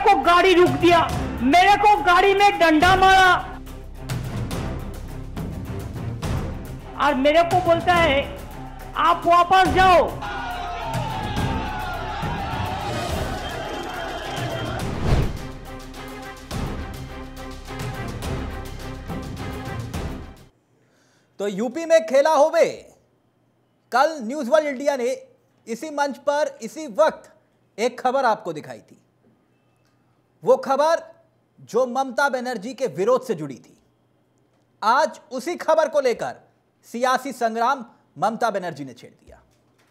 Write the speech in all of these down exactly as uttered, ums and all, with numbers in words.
को गाड़ी रुक दिया, मेरे को गाड़ी में डंडा मारा और मेरे को बोलता है आप वापस जाओ। तो यूपी में खेला होवे। कल न्यूज वर्ल्ड इंडिया ने इसी मंच पर इसी वक्त एक खबर आपको दिखाई थी। वो खबर जो ममता बनर्जी के विरोध से जुड़ी थी। आज उसी खबर को लेकर सियासी संग्राम ममता बनर्जी ने छेड़ दिया।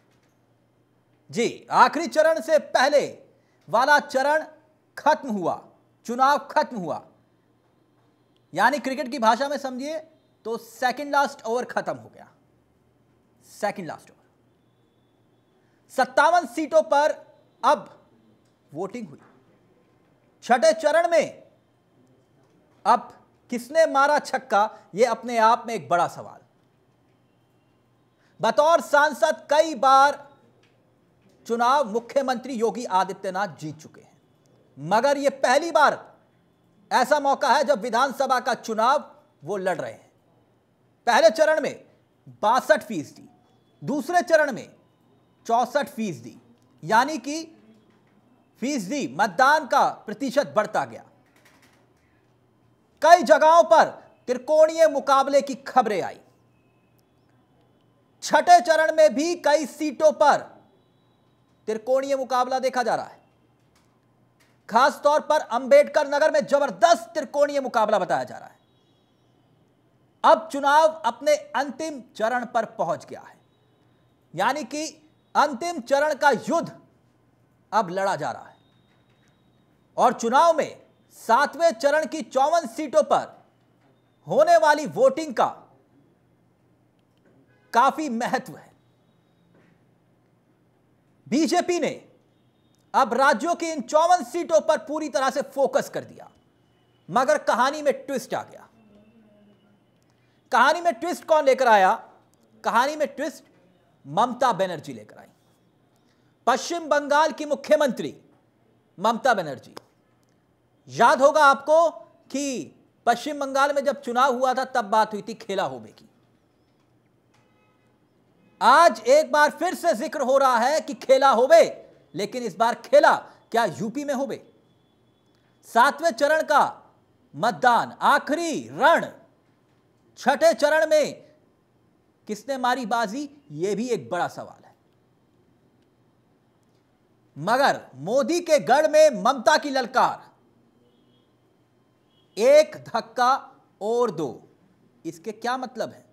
जी, आखिरी चरण से पहले वाला चरण खत्म हुआ, चुनाव खत्म हुआ, यानी क्रिकेट की भाषा में समझिए तो सेकंड लास्ट ओवर खत्म हो गया। सेकंड लास्ट ओवर, सत्तावन सीटों पर अब वोटिंग हुई। छठे चरण में अब किसने मारा छक्का, यह अपने आप में एक बड़ा सवाल। बतौर सांसद कई बार चुनाव मुख्यमंत्री योगी आदित्यनाथ जीत चुके हैं, मगर यह पहली बार ऐसा मौका है जब विधानसभा का चुनाव वो लड़ रहे हैं। पहले चरण में बासठ फीसदी, दूसरे चरण में चौसठ फीसदी, यानी कि फीसदी मतदान का प्रतिशत बढ़ता गया। कई जगहों पर त्रिकोणीय मुकाबले की खबरें आई। छठे चरण में भी कई सीटों पर त्रिकोणीय मुकाबला देखा जा रहा है। खासतौर पर अंबेडकर नगर में जबरदस्त त्रिकोणीय मुकाबला बताया जा रहा है। अब चुनाव अपने अंतिम चरण पर पहुंच गया है, यानी कि अंतिम चरण का युद्ध अब लड़ा जा रहा है और चुनाव में सातवें चरण की चौवन सीटों पर होने वाली वोटिंग का काफी महत्व है। बीजेपी ने अब राज्यों की इन चौवन सीटों पर पूरी तरह से फोकस कर दिया, मगर कहानी में ट्विस्ट आ गया। कहानी में ट्विस्ट कौन लेकर आया? कहानी में ट्विस्ट ममता बनर्जी लेकर आई। पश्चिम बंगाल की मुख्यमंत्री ममता बनर्जी, याद होगा आपको कि पश्चिम बंगाल में जब चुनाव हुआ था तब बात हुई थी खेला होवे की। आज एक बार फिर से जिक्र हो रहा है कि खेला होवे, लेकिन इस बार खेला क्या यूपी में होवे। सातवें चरण का मतदान, आखिरी रण, छठे चरण में किसने मारी बाजी, यह भी एक बड़ा सवाल है। मगर मोदी के गढ़ में ममता की ललकार, एक धक्का और दो, इसके क्या मतलब है?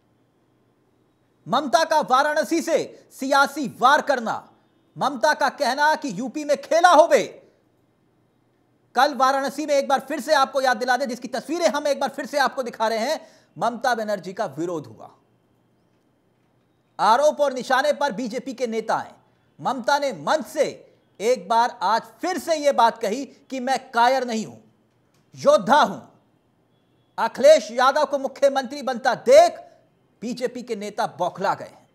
ममता का वाराणसी से सियासी वार करना, ममता का कहना कि यूपी में खेला होवे। कल वाराणसी में एक बार फिर से आपको याद दिला दें, जिसकी तस्वीरें हम एक बार फिर से आपको दिखा रहे हैं, ममता बनर्जी का विरोध हुआ। आरोप और निशाने पर बीजेपी के नेता हैं। ममता ने मंच से एक बार आज फिर से यह बात कही कि मैं कायर नहीं हूं, योद्धा हूं। अखिलेश यादव को मुख्यमंत्री बनता देख बीजेपी के नेता बौखला गए हैं।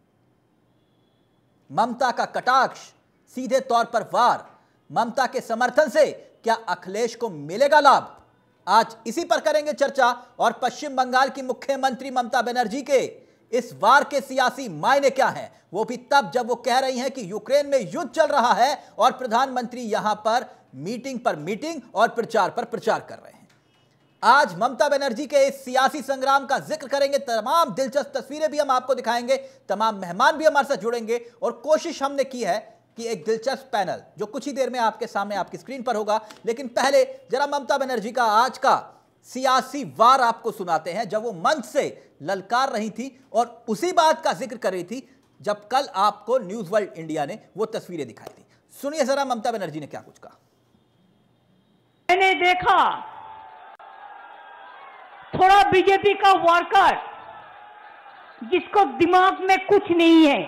ममता का कटाक्ष, सीधे तौर पर वार, ममता के समर्थन से क्या अखिलेश को मिलेगा लाभ? आज इसी पर करेंगे चर्चा। और पश्चिम बंगाल की मुख्यमंत्री ममता बनर्जी के इस वार के सियासी मायने क्या हैं, वो भी तब जब वो कह रही हैं कि यूक्रेन में युद्ध चल रहा है और प्रधानमंत्री यहां पर मीटिंग पर मीटिंग और प्रचार पर प्रचार कर रहे हैं। आज ममता बनर्जी के इस सियासी संग्राम का जिक्र करेंगे, तमाम दिलचस्प तस्वीरें भी हम आपको दिखाएंगे, तमाम मेहमान भी हमारे साथ जुड़ेंगे और कोशिश हमने की है कि एक दिलचस्प पैनल जो कुछ ही देर में आपके सामने आपकी स्क्रीन पर होगा। लेकिन पहले जरा ममता बनर्जी का आज का सियासी वार आपको सुनाते हैं, जब वो मंच से ललकार रही थी और उसी बात का जिक्र कर रही थी जब कल आपको न्यूज वर्ल्ड इंडिया ने वो तस्वीरें दिखाई थी। सुनिए जरा ममता बनर्जी ने क्या कुछ कहा। मैंने देखा थोड़ा बीजेपी का वर्कर जिसको दिमाग में कुछ नहीं है,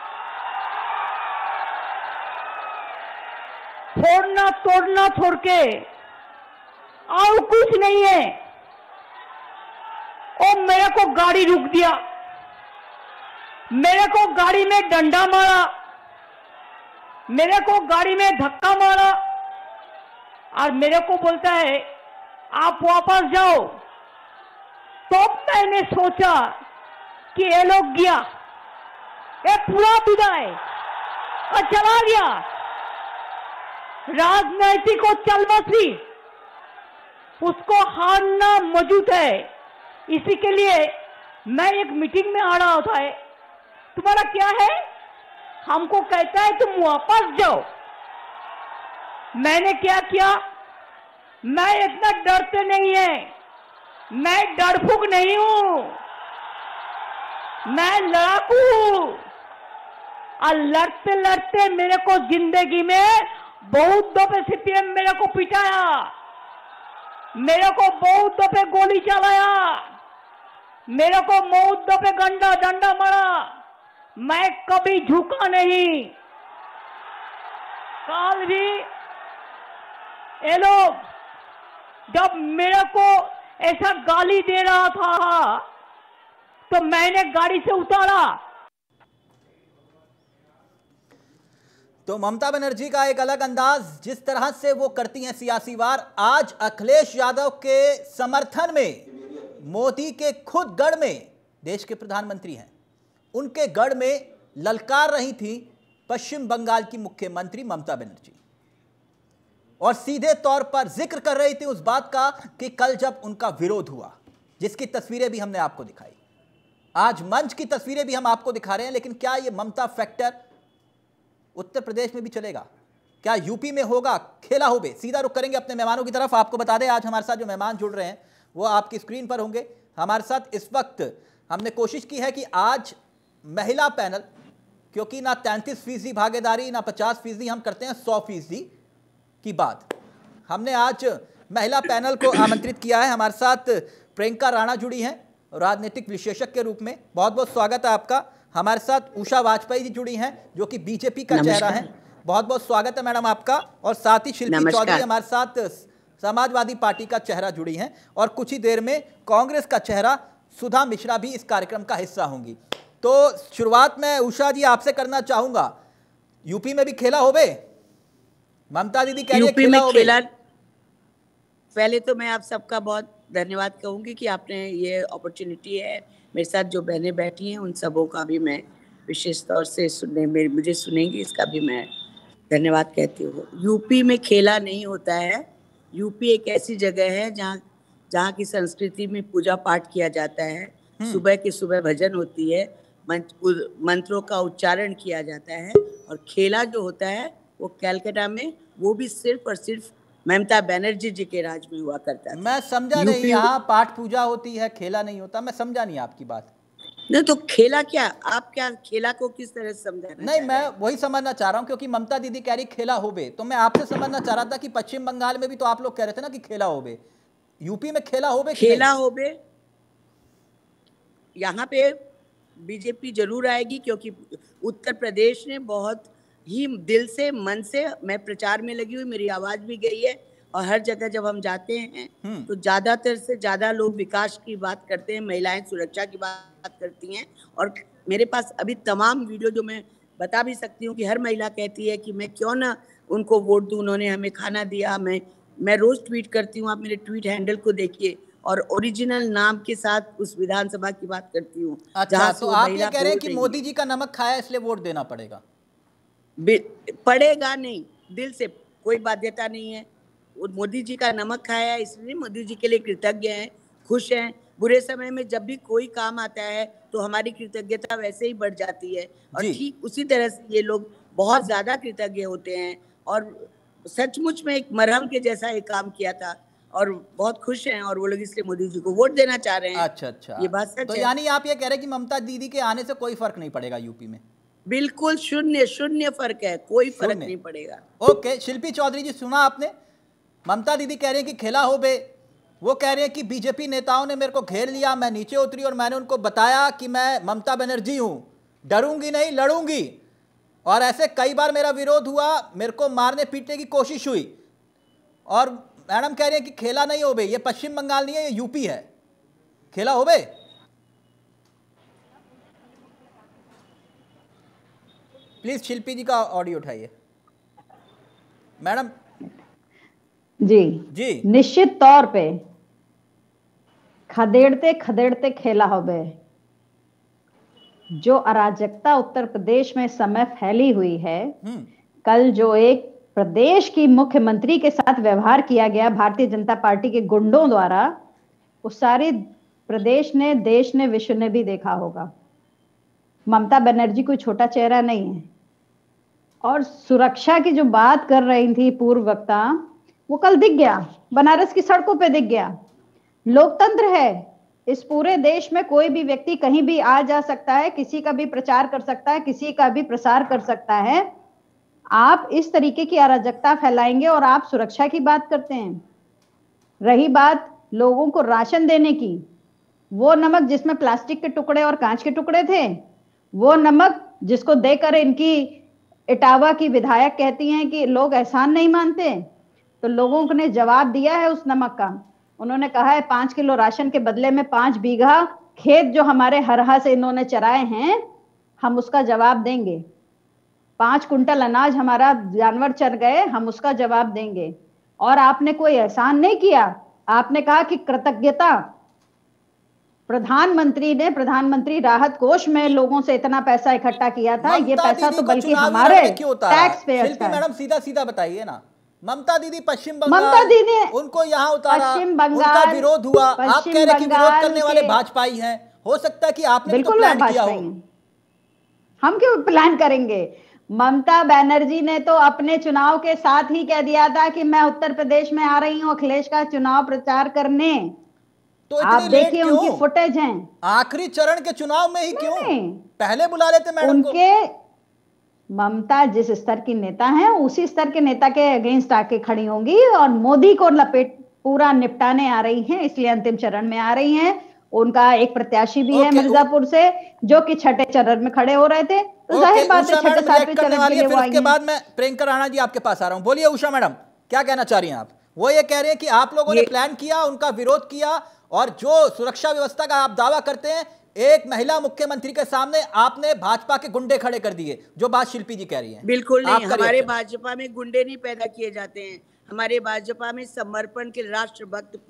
फोड़ना तोड़ना छोड़ के और कुछ नहीं है, और मेरे को गाड़ी रुक दिया, मेरे को गाड़ी में डंडा मारा, मेरे को गाड़ी में धक्का मारा और मेरे को बोलता है आप वापस जाओ। तो मैंने सोचा कि ये लोग गया, ये पूरा विदाई और चला गया, राजनैतिक और चलबसी उसको हारना मौजूद है। इसी के लिए मैं एक मीटिंग में आ रहा था। तुम्हारा क्या है? हमको कहता है तुम वापस जाओ। मैंने क्या किया? मैं इतना डरते नहीं है, मैं डरफुक नहीं हूं, मैं लड़ाकू हूं। और लड़ते लड़ते मेरे को जिंदगी में बहुत दफे सीपीएम मेरे को पिटाया, मेरे को बहुत दफे गोली चलाया, मेरे को बहुत दफे गंडा डंडा मारा। मैं कभी झुका नहीं। काल भी ये लोग जब मेरे को ऐसा गाली दे रहा था तो मैंने गाड़ी से उतारा। तो ममता बनर्जी का एक अलग अंदाज, जिस तरह से वो करती हैं सियासी वार। आज अखिलेश यादव के समर्थन में मोदी के खुद गढ़ में, देश के प्रधानमंत्री हैं, उनके गढ़ में ललकार रही थी पश्चिम बंगाल की मुख्यमंत्री ममता बनर्जी, और सीधे तौर पर जिक्र कर रही थी उस बात का कि कल जब उनका विरोध हुआ, जिसकी तस्वीरें भी हमने आपको दिखाई, आज मंच की तस्वीरें भी हम आपको दिखा रहे हैं। लेकिन क्या ये ममता फैक्टर उत्तर प्रदेश में भी चलेगा? क्या यूपी में होगा? खेला होबे। सीधा रुख करेंगे अपने मेहमानों की तरफ। आपको बता दें आज हमारे साथ जो मेहमान जुड़ रहे हैं वो आपकी स्क्रीन पर होंगे। हमारे साथ इस वक्त हमने कोशिश की है कि आज महिला पैनल, क्योंकि ना तैंतीस फीसदी भागीदारी ना पचास फीसदी, हम करते हैं सौ फीसदी की बात। हमने आज महिला पैनल को आमंत्रित किया है। हमारे साथ प्रियंका राणा जुड़ी हैं राजनीतिक विशेषज्ञ के रूप में, बहुत बहुत स्वागत है आपका। हमारे साथ उषा वाजपेयी जी जुड़ी हैं जो कि बीजेपी का चेहरा है, बहुत बहुत स्वागत है मैडम आपका। और साथ ही शिल्पी चौधरी हमारे साथ समाजवादी पार्टी का चेहरा जुड़ी हैं, और कुछ ही देर में कांग्रेस का चेहरा सुधा मिश्रा भी इस कार्यक्रम का हिस्सा होंगी। तो शुरुआत में उषा जी आपसे करना चाहूंगा, यूपी में भी खेला होबे? ममता दीदी कह रही है खेला होबे। खेला। पहले तो मैं आप सबका बहुत धन्यवाद कहूंगी कि आपने ये अपॉर्चुनिटी है, मेरे साथ जो बहनें बैठी हैं उन सबों का भी मैं विशेष तौर से सुनने मेरे मुझे सुनेंगी, इसका भी मैं धन्यवाद कहती हूँ। यूपी में खेला नहीं होता है। यूपी एक ऐसी जगह है जहाँ जहाँ की संस्कृति में पूजा पाठ किया जाता है, सुबह की सुबह भजन होती है, मंत्रों का उच्चारण किया जाता है, और खेला जो होता है वो कलकत्ता में, वो भी सिर्फ और सिर्फ ममता बनर्जी जी के राज में हुआ करता था। मैं समझा नहीं, यहाँ पाठ पूजा होती है, खेला नहीं होता। मैं समझा नहीं आपकी बात। नहीं तो खेला क्या, आप क्या खेला को किस तरह से समझा? नहीं, मैं वही समझना चाह रहा हूँ, क्योंकि ममता दीदी कह रही खेला होबे, तो मैं आपसे समझना चाह रहा था कि पश्चिम बंगाल में भी तो आप लोग कह रहे थे ना कि खेला होबे, यूपी में खेला होबे? खेला होबे यहाँ पे बीजेपी जरूर आएगी, क्योंकि उत्तर प्रदेश ने बहुत ही दिल से मन से, मैं प्रचार में लगी हुई, मेरी आवाज भी गई है, और हर जगह जब हम जाते हैं तो ज्यादातर से ज्यादा लोग विकास की बात करते हैं, महिलाएं सुरक्षा की बात करती हैं। और मेरे पास अभी तमाम वीडियो जो मैं बता भी सकती हूँ कि हर महिला कहती है कि मैं क्यों ना उनको वोट दूं, उन्होंने हमें खाना दिया। मैं मैं रोज ट्वीट करती हूँ, आप मेरे ट्वीट हैंडल को देखिए, और ओरिजिनल नाम के साथ उस विधानसभा की बात करती हूँ। अच्छा, तो आप ये कह रहे हैं कि मोदी जी का नमक खाया इसलिए वोट देना पड़ेगा? पड़ेगा नहीं, दिल से कोई बाध्यता नहीं है। मोदी जी का नमक खाया है इसलिए मोदी जी के लिए कृतज्ञ हैं, खुश हैं। बुरे समय में जब भी कोई काम आता है तो हमारी कृतज्ञता वैसे ही बढ़ जाती है, और ठीक उसी तरह से ये लोग बहुत ज्यादा कृतज्ञ होते हैं, और सचमुच में एक मरहम के जैसा एक काम किया था, और बहुत खुश हैं, और वो लोग इसलिए मोदी जी को वोट देना चाह रहे हैं। अच्छा अच्छा, ये बात सच तो है। यानी आप ये कह रहे हैं कि ममता दीदी के आने से कोई फर्क नहीं पड़ेगा यूपी में? बिल्कुल शून्य शून्य फर्क है, कोई फर्क नहीं पड़ेगा। ओके, शिल्पी चौधरी जी, सुना आपने? ममता दीदी कह रही है कि खेला हो बे, वो कह रहे हैं कि बीजेपी नेताओं ने मेरे को घेर लिया, मैं नीचे उतरी और मैंने उनको बताया कि मैं ममता बनर्जी हूं, डरूंगी नहीं, लड़ूंगी, और ऐसे कई बार मेरा विरोध हुआ, मेरे को मारने पीटने की कोशिश हुई। और मैडम कह रही है कि खेला नहीं हो बे, ये पश्चिम बंगाल नहीं है, ये यूपी है, खेला हो बे। प्लीज शिल्पी जी का ऑडियो उठाइए। मैडम जी जी निश्चित तौर पे खदेड़ते खदेड़ते खेला होबे। जो अराजकता उत्तर प्रदेश में समय फैली हुई है, कल जो एक प्रदेश की मुख्यमंत्री के साथ व्यवहार किया गया भारतीय जनता पार्टी के गुंडों द्वारा, उस सारे प्रदेश ने, देश ने, विश्व ने भी देखा होगा। ममता बनर्जी कोई छोटा चेहरा नहीं है। और सुरक्षा की जो बात कर रही थी पूर्व वक्ता, वो कल दिख गया, बनारस की सड़कों पे दिख गया। लोकतंत्र है, इस पूरे देश में कोई भी व्यक्ति कहीं भी आ जा सकता है, किसी का भी प्रचार कर सकता है, किसी का भी प्रसार कर सकता है। आप इस तरीके की अराजकता फैलाएंगे और आप सुरक्षा की बात करते हैं। रही बात लोगों को राशन देने की, वो नमक जिसमें प्लास्टिक के टुकड़े और कांच के टुकड़े थे, वो नमक जिसको देकर इनकी इटावा की विधायक कहती हैं कि लोग एहसान नहीं मानते, तो लोगों ने जवाब दिया है उस नमक का। उन्होंने कहा है पांच किलो राशन के बदले में पांच बीघा खेत जो हमारे हरहा से इन्होंने चराए हैं, हम उसका जवाब देंगे। पांच कुंटल अनाज हमारा जानवर चर गए, हम उसका जवाब देंगे। और आपने कोई एहसान नहीं किया। आपने कहा कि कृतज्ञता, प्रधानमंत्री ने प्रधानमंत्री राहत कोष में लोगों से इतना पैसा इकट्ठा किया था। ये पैसा तो बल्कि हमारे टैक्स पेयर्स का है। मैडम सीधा सीधा बताइए ना, ममता दीदी पश्चिम बंगाल, ममता दीदी उनको यहाँ उतारा, पश्चिम बंगाल, उनका विरोध हुआ। आप कह रहे कि विरोध करने वाले भाजपाई हैं, हो सकता है कि आपने भी तो प्लान किया हो। हम क्यों प्लान करेंगे? ममता बनर्जी ने तो अपने चुनाव के साथ ही कह दिया था कि मैं उत्तर प्रदेश में आ रही हूँ अखिलेश का चुनाव प्रचार करने। तो आप देखिए उनकी फुटेज हैं। आखिरी चरण के चुनाव में ही क्यों? पहले बुला लेते मैडम उनके को। ममता जिस स्तर की नेता हैं, उसी स्तर के नेता के अगेंस्ट आके खड़ी होंगी और मोदी को लपेट पूरा निपटाने आ रही हैं, इसलिए अंतिम चरण में आ रही हैं। उनका एक प्रत्याशी भी है मिर्जापुर से, जो कि छठे चरण में खड़े हो रहे थे। तो जाहिर बात है छठे सातवें चरण के लिए वो आई हैं। उसके बाद मैं प्रियंका राणा जी आपके पास आ रहा हूं। बोलिए उषा मैडम, क्या कहना चाह रही हैं आप? वो ये कह रहे हैं कि आप लोगों ने प्लान किया, उनका विरोध किया, और जो सुरक्षा व्यवस्था का आप दावा करते हैं, एक महिला मुख्यमंत्री के सामने आपने भाजपा के गुंडे खड़े कर दिए, जो बात शिल्पी जी कह रही हैं। बिल्कुल नहीं, हमारे भाजपा में गुंडे नहीं पैदा किए जाते हैं। हमारे भाजपा में समर्पण के राष्ट्रभक्त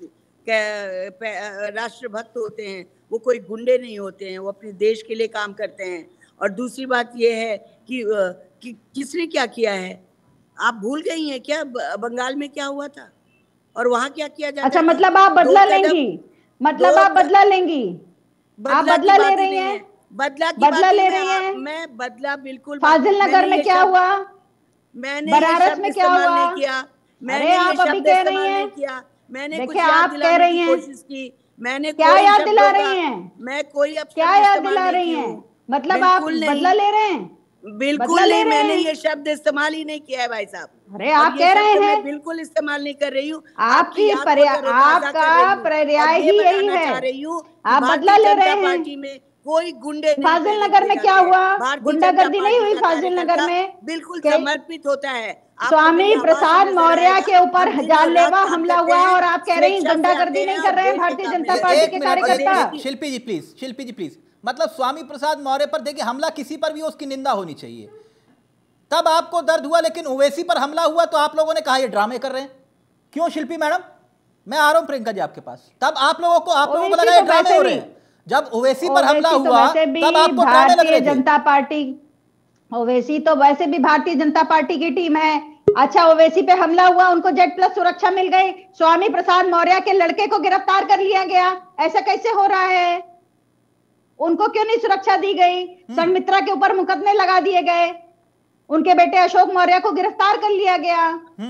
राष्ट्रभक्त होते हैं, वो कोई गुंडे नहीं होते हैं, वो अपने देश के लिए काम करते हैं। और दूसरी बात ये है कि, कि किसने क्या किया है, आप भूल गई हैं क्या? बंगाल में क्या हुआ था और वहाँ क्या किया जाता है? अच्छा, मतलब आप बदला लेंगी, मतलब आप बदला लेंगी, आप बदला ले रही हैं? बदला की बदला ले रही हैं? मैं बदला बिल्कुल। फाजिल नगर में क्या हुआ? मैंने बनारस में क्या हुआ? नहीं किया। मैंने आप अभी कह रही हैं, किया। मैंने कुछ आप कह रही हैं, कोशिश की। मैंने क्या याद दिला रही हैं? मैं कोई अब क्या याद दिला रही हैं? मतलब आप बदला ले रहे हैं? बिल्कुल नहीं, मैंने ये शब्द इस्तेमाल ही नहीं किया है भाई साहब। अरे आप कह रहे हैं, बिल्कुल इस्तेमाल नहीं कर रही हूँ। आपकी आपका पर्याय ही यही है, आप बदला ले रहे हैं। पार्टी में कोई गुंडे नहीं। फाजिल नगर में क्या हुआ? गुंडागर्दी नहीं हुई फाजिल नगर में? बिल्कुल समर्पित होता है। स्वामी प्रसाद मौर्य के ऊपर जानलेवा हमला हुआ और आप कह रही हैं गुंडागर्दी नहीं कर रहे हैं भारतीय जनता पार्टी के कार्यकर्ता। शिल्पी जी प्लीज, शिल्पी जी प्लीज, मतलब स्वामी प्रसाद मौर्य पर देखिए हमला किसी पर भी उसकी निंदा होनी चाहिए। तब आपको दर्द हुआ, लेकिन ओवैसी पर हमला हुआ तो आप लोगों ने कहा ये ड्रामे कर रहे हैं। क्यों शिल्पी मैडम? मैं आ रहा हूं प्रियंका जी आपके पास। तब आप लोगों को आप लोगों को लगा ये ड्रामे हो रहे हैं। जब ओवैसी पर हमला हुआ तब आपको ड्रामे लग रहे थे। जनता पार्टी, ओवैसी तो वैसे भी भारतीय जनता पार्टी की टीम है। अच्छा, ओवैसी पे हमला हुआ, उनको जेड प्लस सुरक्षा मिल गई, स्वामी प्रसाद मौर्य के लड़के को गिरफ्तार कर लिया गया, ऐसा कैसे हो रहा है? उनको क्यों नहीं सुरक्षा दी गई? संघमित्रा के ऊपर मुकदमे लगा दिए गए, उनके बेटे अशोक मौर्य को गिरफ्तार कर लिया गया।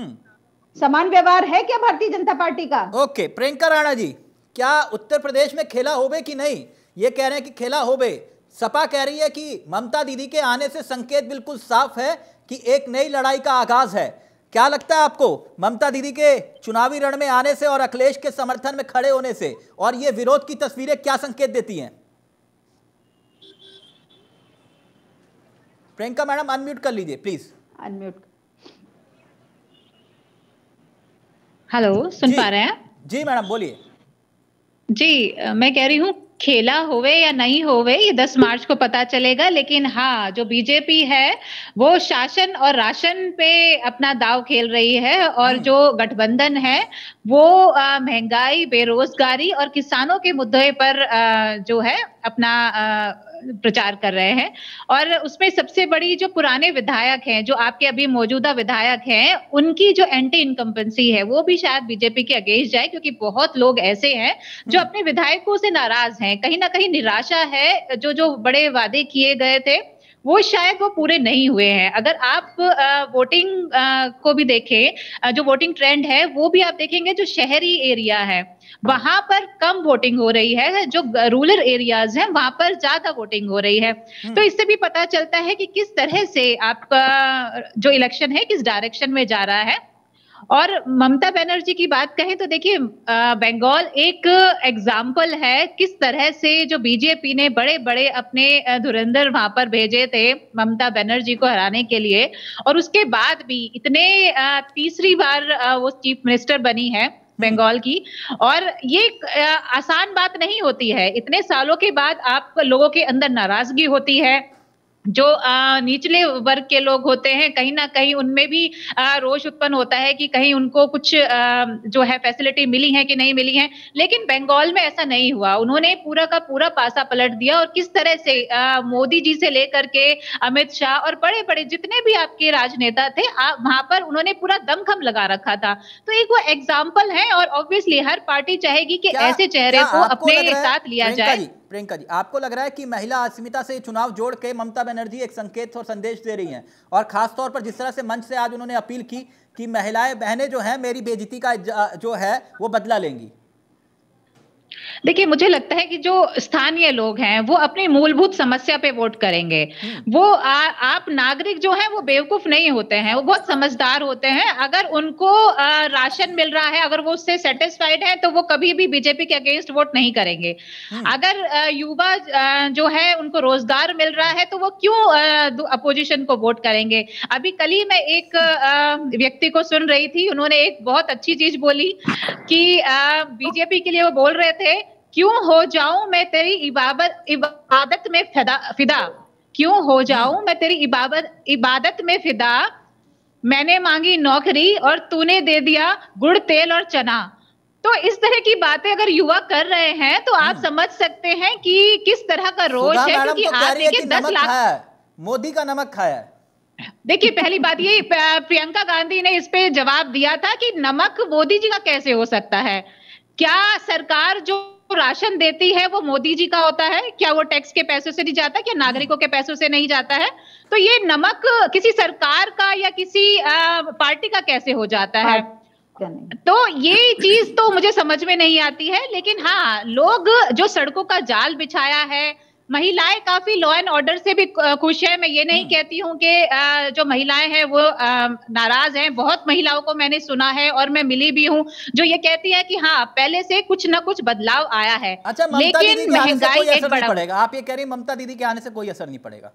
समान व्यवहार है क्या भारतीय जनता पार्टी का? ओके, प्रियंका राणा जी, क्या उत्तर प्रदेश में खेला होबे कि नहीं? ये कह रहे हैं कि खेला होबे। सपा कह रही है कि ममता दीदी के आने से संकेत बिल्कुल साफ है कि एक नई लड़ाई का आगाज है। क्या लगता है आपको ममता दीदी के चुनावी रण में आने से और अखिलेश के समर्थन में खड़े होने से, और ये विरोध की तस्वीरें क्या संकेत देती हैं? प्रियंका मैडम अनम्यूट कर लीजिए प्लीज। अनम्यूट। हेलो, सुन पा रहे हैं? जी मैडम बोलिए। जी, मैं कह रही हूँ खेला होवे या नहीं होवे ये दस मार्च को पता चलेगा, लेकिन हाँ, जो बीजेपी है वो शासन और राशन पे अपना दांव खेल रही है, और जो गठबंधन है वो आ, महंगाई, बेरोजगारी और किसानों के मुद्दे पर आ, जो है अपना आ, प्रचार कर रहे हैं। और उसमें सबसे बड़ी जो पुराने विधायक हैं, जो आपके अभी मौजूदा विधायक हैं, उनकी जो एंटी इनकम्बेंसी है वो भी शायद बीजेपी के अगेंस्ट जाए, क्योंकि बहुत लोग ऐसे हैं जो अपने विधायकों से नाराज हैं। कहीं ना कहीं निराशा है, जो जो बड़े वादे किए गए थे वो शायद वो पूरे नहीं हुए हैं। अगर आप आ, वोटिंग आ, को भी देखें, आ, जो वोटिंग ट्रेंड है वो भी आप देखेंगे, जो शहरी एरिया है वहां पर कम वोटिंग हो रही है, जो रूरल एरियाज हैं वहां पर ज्यादा वोटिंग हो रही है। तो इससे भी पता चलता है कि किस तरह से आपका जो इलेक्शन है किस डायरेक्शन में जा रहा है। और ममता बनर्जी की बात कहें तो देखिए, बंगाल एक एग्जाम्पल है किस तरह से जो बीजेपी ने बड़े बड़े अपने धुरंधर वहां पर भेजे थे ममता बनर्जी को हराने के लिए, और उसके बाद भी इतने तीसरी बार वो चीफ मिनिस्टर बनी है बंगाल की। और ये आसान बात नहीं होती है, इतने सालों के बाद आप लोगों के अंदर नाराजगी होती है, जो आ, निचले वर्ग के लोग होते हैं कहीं ना कहीं उनमें भी आ, रोष उत्पन्न होता है कि कहीं उनको कुछ आ, जो है फैसिलिटी मिली है कि नहीं मिली है। लेकिन बंगाल में ऐसा नहीं हुआ, उन्होंने पूरा का पूरा पासा पलट दिया। और किस तरह से आ, मोदी जी से लेकर के अमित शाह और बड़े बड़े जितने भी आपके राजनेता थे वहां पर उन्होंने पूरा दमखम लगा रखा था। तो एक वो एग्जाम्पल है, और ऑब्वियसली हर पार्टी चाहेगी कि ऐसे चेहरे को अपने साथ लिया जाए। प्रियंका जी, आपको लग रहा है कि महिला अस्मिता से चुनाव जोड़ के ममता बनर्जी एक संकेत और संदेश दे रही हैं, और खास तौर पर जिस तरह से मंच से आज उन्होंने अपील की कि महिलाएं बहनें जो हैं मेरी बेइज्जती का जो है वो बदला लेंगी? देखिए, मुझे लगता है कि जो स्थानीय लोग हैं वो अपनी मूलभूत समस्या पे वोट करेंगे। वो आ, आप नागरिक जो हैं वो बेवकूफ नहीं होते हैं, वो बहुत समझदार होते हैं। अगर उनको आ, राशन मिल रहा है, अगर वो उससे सेटिस्फाइड है, तो वो कभी भी बीजेपी के अगेंस्ट वोट नहीं करेंगे। अगर आ, युवा आ, जो है उनको रोजगार मिल रहा है, तो वो क्यों अपोजिशन को वोट करेंगे। अभी कल ही मैं एक आ, व्यक्ति को सुन रही थी, उन्होंने एक बहुत अच्छी चीज बोली कि बीजेपी के लिए वो बोल रहे थे, क्यों हो जाऊं मैं तेरी इबादत इबादत में फिदा फिदा क्यों हो जाऊं मैं तेरी इबादत इबादत में फिदा, मैंने मांगी नौकरी और तूने दे दिया गुड़ तेल और चना। तो इस तरह की बातें अगर युवा कर रहे हैं तो आप समझ सकते हैं कि किस तरह का रोष है। क्योंकि आप देखिए दस लाख मोदी का नमक खाया है। देखिए, पहली बात ये प्रियंका गांधी ने इस पे जवाब दिया था कि नमक मोदी जी का कैसे हो सकता है। क्या सरकार जो राशन देती है वो मोदी जी का होता है? क्या वो टैक्स के पैसों से नहीं जाता? क्या नागरिकों के पैसों से नहीं जाता है? तो ये नमक किसी सरकार का या किसी आ, पार्टी का कैसे हो जाता है? तो ये चीज तो मुझे समझ में नहीं आती है। लेकिन हाँ, लोग जो सड़कों का जाल बिछाया है, महिलाएं काफी लॉ एंड ऑर्डर से भी खुश है। मैं ये नहीं कहती हूँ कि जो महिलाएं हैं वो नाराज हैं। बहुत महिलाओं को मैंने सुना है और मैं मिली भी हूँ जो ये कहती है कि हाँ, पहले से कुछ ना कुछ बदलाव आया है। अच्छा, लेकिन महंगाई एक बड़ा पड़ेगा। आप ये कह रही ममता दीदी के आने से कोई असर नहीं पड़ेगा?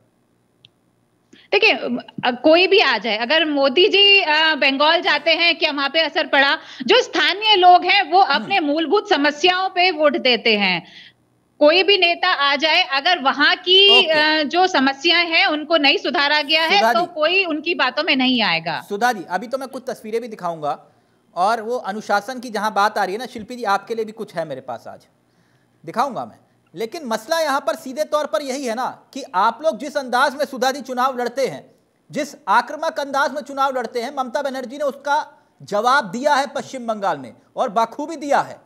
देखिए, कोई भी आ जाए, अगर मोदी जी बंगाल जाते हैं क्या वहां पे असर पड़ा? जो स्थानीय लोग हैं वो अपने मूलभूत समस्याओं पे वोट देते हैं। कोई भी नेता आ जाए, अगर वहां की जो समस्याएं हैं उनको नहीं सुधारा गया है तो कोई उनकी बातों में नहीं आएगा। सुधा जी, अभी तो मैं कुछ तस्वीरें भी दिखाऊंगा, और वो अनुशासन की जहां बात आ रही है ना, शिल्पी जी आपके लिए भी कुछ है मेरे पास, आज दिखाऊंगा मैं। लेकिन मसला यहां पर सीधे तौर पर यही है ना कि आप लोग जिस अंदाज में सुधा जी चुनाव लड़ते हैं, जिस आक्रामक अंदाज में चुनाव लड़ते हैं, ममता बनर्जी ने उसका जवाब दिया है पश्चिम बंगाल में, और बाखूबी दिया है।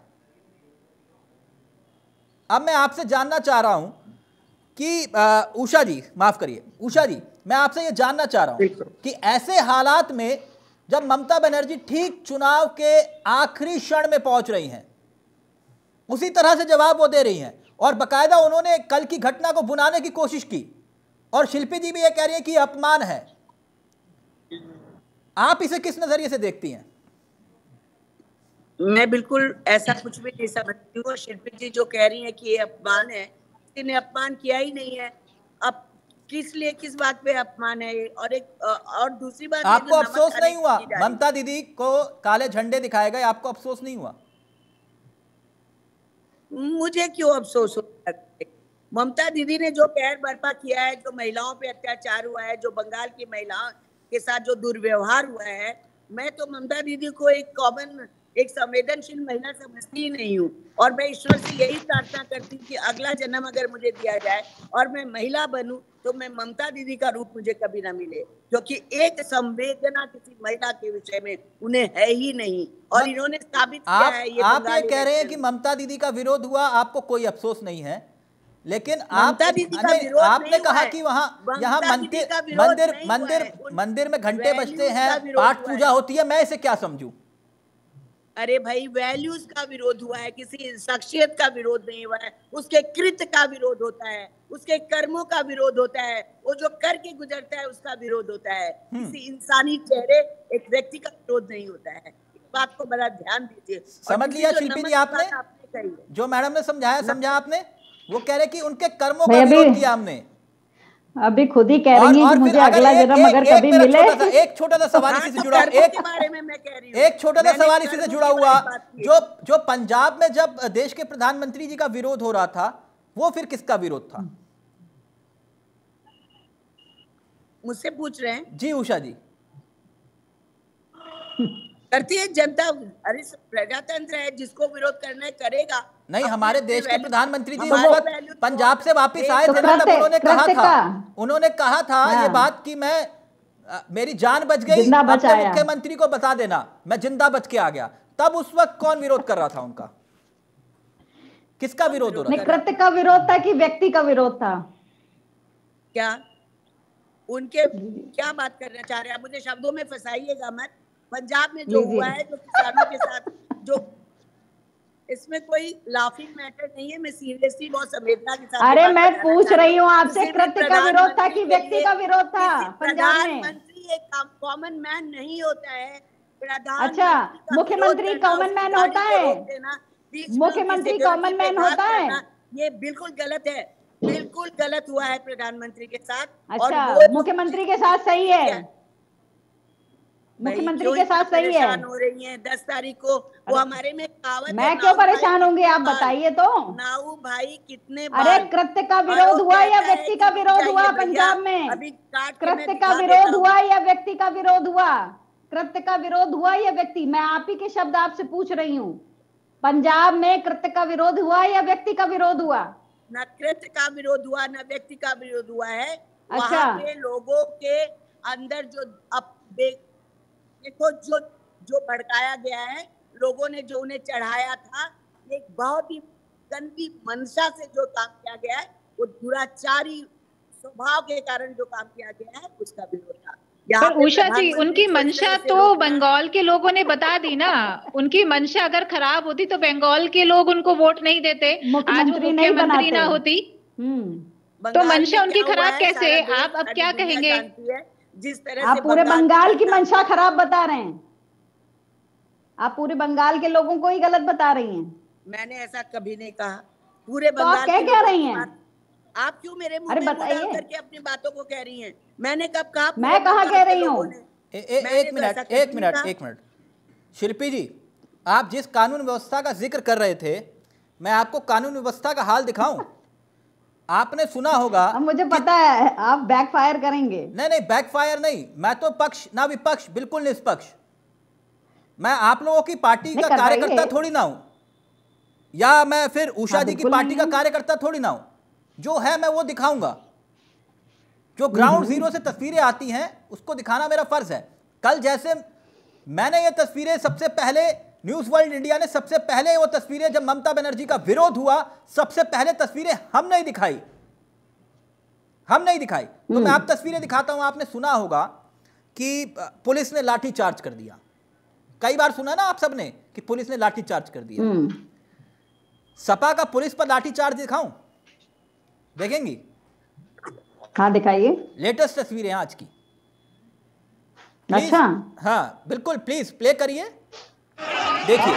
अब मैं आपसे जानना चाह रहा हूं कि उषा जी, माफ करिए उषा जी, मैं आपसे यह जानना चाह रहा हूं कि ऐसे हालात में जब ममता बनर्जी ठीक चुनाव के आखिरी क्षण में पहुंच रही हैं, उसी तरह से जवाब वो दे रही हैं, और बकायदा उन्होंने कल की घटना को भुनाने की कोशिश की, और शिल्पी जी भी ये कह रही है कि अपमान है। आप इसे किस नजरिए से देखती हैं? मैं बिल्कुल ऐसा कुछ भी नहीं समझती हूँ। शिल्पी जी जो कह रही है कि ये अपमान है, किसी ने अपमान किया ही नहीं है। अब किस लिए, किस बात पे अपमान है? और एक और दूसरी बात, आपको अफसोस नहीं हुआ ममता दीदी को काले झंडे दिखाए गए? आपको अफसोस नहीं हुआ? मुझे क्यों अफसोस होता है? ममता दीदी ने जो कहर बर्पा किया है, जो महिलाओं पे अत्याचार हुआ है, जो बंगाल की महिलाओं के साथ जो दुर्व्यवहार हुआ है, मैं तो ममता दीदी को एक कॉमन, एक संवेदनशील महिला समझती ही नहीं हूँ। और मैं ईश्वर से यही प्रार्थना करती हूँ कि अगला जन्म अगर मुझे दिया जाए और मैं महिला बनूं तो मैं ममता दीदी का रूप मुझे कभी ना मिले, क्योंकि एक संवेदना किसी महिला के विषय में उन्हें है ही नहीं। और इन्होंने साबित किया है। ये आप ये कह रहे हैं कि ममता दीदी का विरोध हुआ, आपको कोई अफसोस नहीं है, लेकिन आप आपने कहा कि वहां यहाँ मंदिर मंदिर मंदिर मंदिर में घंटे बजते हैं, पाठ पूजा होती है, मैं इसे क्या समझूं? अरे भाई, वैल्यूज का विरोध हुआ है, किसी शख्सियत का विरोध नहीं हुआ है, उसके कृत्य का विरोध होता है, उसके कर्मों का विरोध होता है, वो जो करके गुजरता है उसका विरोध होता है। किसी इंसानी चेहरे, एक व्यक्ति का विरोध नहीं होता है। इस बात को बड़ा ध्यान दीजिए। समझ लिया शिल्पी जी आपने? जो मैडम ने समझाया समझा आपने? वो कह रहे कि उनके कर्मों का विरोध किया हमने। अभी खुद ही कह रही हैं कि मुझे अगला जन्म अगर कभी मिले। एक छोटा सा सवाल इसी से जुड़ा, एक बारे में मैं कह रही हूं, एक छोटा सा सवाल इसी से जुड़ा हुआ, जो जो पंजाब में जब देश के प्रधानमंत्री जी का विरोध हो रहा था, वो फिर किसका विरोध था? मुझसे पूछ रहे हैं? जी उषा जी। करती है जनता। अरे प्रजातंत्र है, जिसको विरोध करना है करेगा। नहीं, हमारे देश के प्रधानमंत्री जी उस वक्त पंजाब से वापस आए थे ना, तब उन्होंने कहा था उन्होंने कहा था ये बात कि मैं आ, मेरी जान बच गई, अपने मुख्यमंत्री को बता देना मैं जिंदा बच के आ गया। तब उस वक्त कौन विरोध कर रहा था उनका? किसका विरोध हो रहा था? कृत्य का विरोध था कि व्यक्ति का विरोध था? क्या उनके क्या बात करना चाह रहे हैं? मुझे शब्दों में फंसाइएगा मत। पंजाब में जो हुआ है, जो किसानों के साथ, जो इसमें कोई लाफिंग मैटर नहीं है। मैं सीरियसली बहुत संवेदना के साथ। अरे मैं पूछ रही हूँ आपसे, कृत्य का विरोध था कि व्यक्ति का विरोध था? प्रधानमंत्री एक कॉमन मैन नहीं होता है। प्रधान अच्छा, मुख्यमंत्री कॉमन मैन होता है? मुख्यमंत्री कॉमन मैन होता है? ये बिल्कुल गलत है, बिल्कुल गलत हुआ है प्रधानमंत्री के साथ। अच्छा, मुख्यमंत्री के साथ सही है? मुख्यमंत्री के साथ सही है? हो रही है दस तारीख को वो हमारे में कहावत। मैं क्यों परेशान होंगी, आप बताइए तो। नाऊ भाई कितने अरे कृत्य का विरोध हुआ या व्यक्ति का विरोध हुआ पंजाब में? कृत्य का विरोध हुआ या व्यक्ति का विरोध हुआ? कृत्य का विरोध हुआ या व्यक्ति? मैं आप ही के शब्द आपसे पूछ रही हूँ। पंजाब में कृत्य का विरोध हुआ या व्यक्ति का विरोध हुआ? न कृत्य का विरोध हुआ, न व्यक्ति का विरोध हुआ है। अच्छा, वहाँ पे लोगों के अंदर जो अब देखो जो जो भड़काया गया है, लोगों ने जो उन्हें चढ़ाया था, एक बहुत ही गंदी मंशा से जो काम किया गया है, वो दुराचारी स्वभाव के कारण जो काम किया गया है, उसका विरोध था। पर उषा जी, उनकी मंशा तो बंगाल के लोगों ने बता दी ना। उनकी मंशा अगर खराब होती तो बंगाल के लोग उनको वोट नहीं देते, आज वो मुख्यमंत्री ना होती। तो मंशा उनकी खराब कैसे? आप अब क्या कहेंगे? जिस तरह आप पूरे बंगाल की मंशा खराब बता रहे हैं। आप पूरे बंगाल के लोगों को ही गलत बता रही हैं। मैंने ऐसा कभी नहीं कहा। पूरे तो आप क्या कह रही हैं? आप क्यों मेरे मुंह में डाल करके अपनी बातों को कह रही हैं? मैंने कब कहा? मैं कहाँ कह रही हूँ? एक मिनट एक मिनट एक मिनट शिल्पी जी, आप जिस कानून व्यवस्था का जिक्र कर रहे थे, मैं आपको कानून व्यवस्था का हाल दिखाऊं? आपने सुना होगा। अब मुझे पता है आप बैकफायर करेंगे। नहीं नहीं, बैकफायर नहीं, मैं तो पक्ष ना विपक्ष, बिल्कुल निष्पक्ष। मैं आप लोगों की पार्टी का कार्यकर्ता थोड़ी ना हूं, या मैं फिर उषा जी की पार्टी का कार्यकर्ता थोड़ी ना हूं। जो है मैं वो दिखाऊंगा। जो ग्राउंड जीरो से तस्वीरें आती हैं उसको दिखाना मेरा फर्ज है। कल जैसे मैंने ये तस्वीरें सबसे पहले, न्यूज वर्ल्ड इंडिया ने सबसे पहले वो तस्वीरें, जब ममता बनर्जी का विरोध हुआ, सबसे पहले तस्वीरें हम नहीं दिखाई, हम नहीं दिखाई। तो मैं आप तस्वीरें दिखाता हूं। आपने सुना होगा कि पुलिस ने लाठी चार्ज कर दिया। कई बार सुना ना आप सबने कि पुलिस ने लाठी चार्ज कर दिया। सपा का पुलिस पर लाठी चार्ज दिखाऊं? देखेंगी? हाँ दिखाइए। लेटेस्ट तस्वीरें आज की। अच्छा, हाँ बिल्कुल, प्लीज प्ले करिए, देखिए।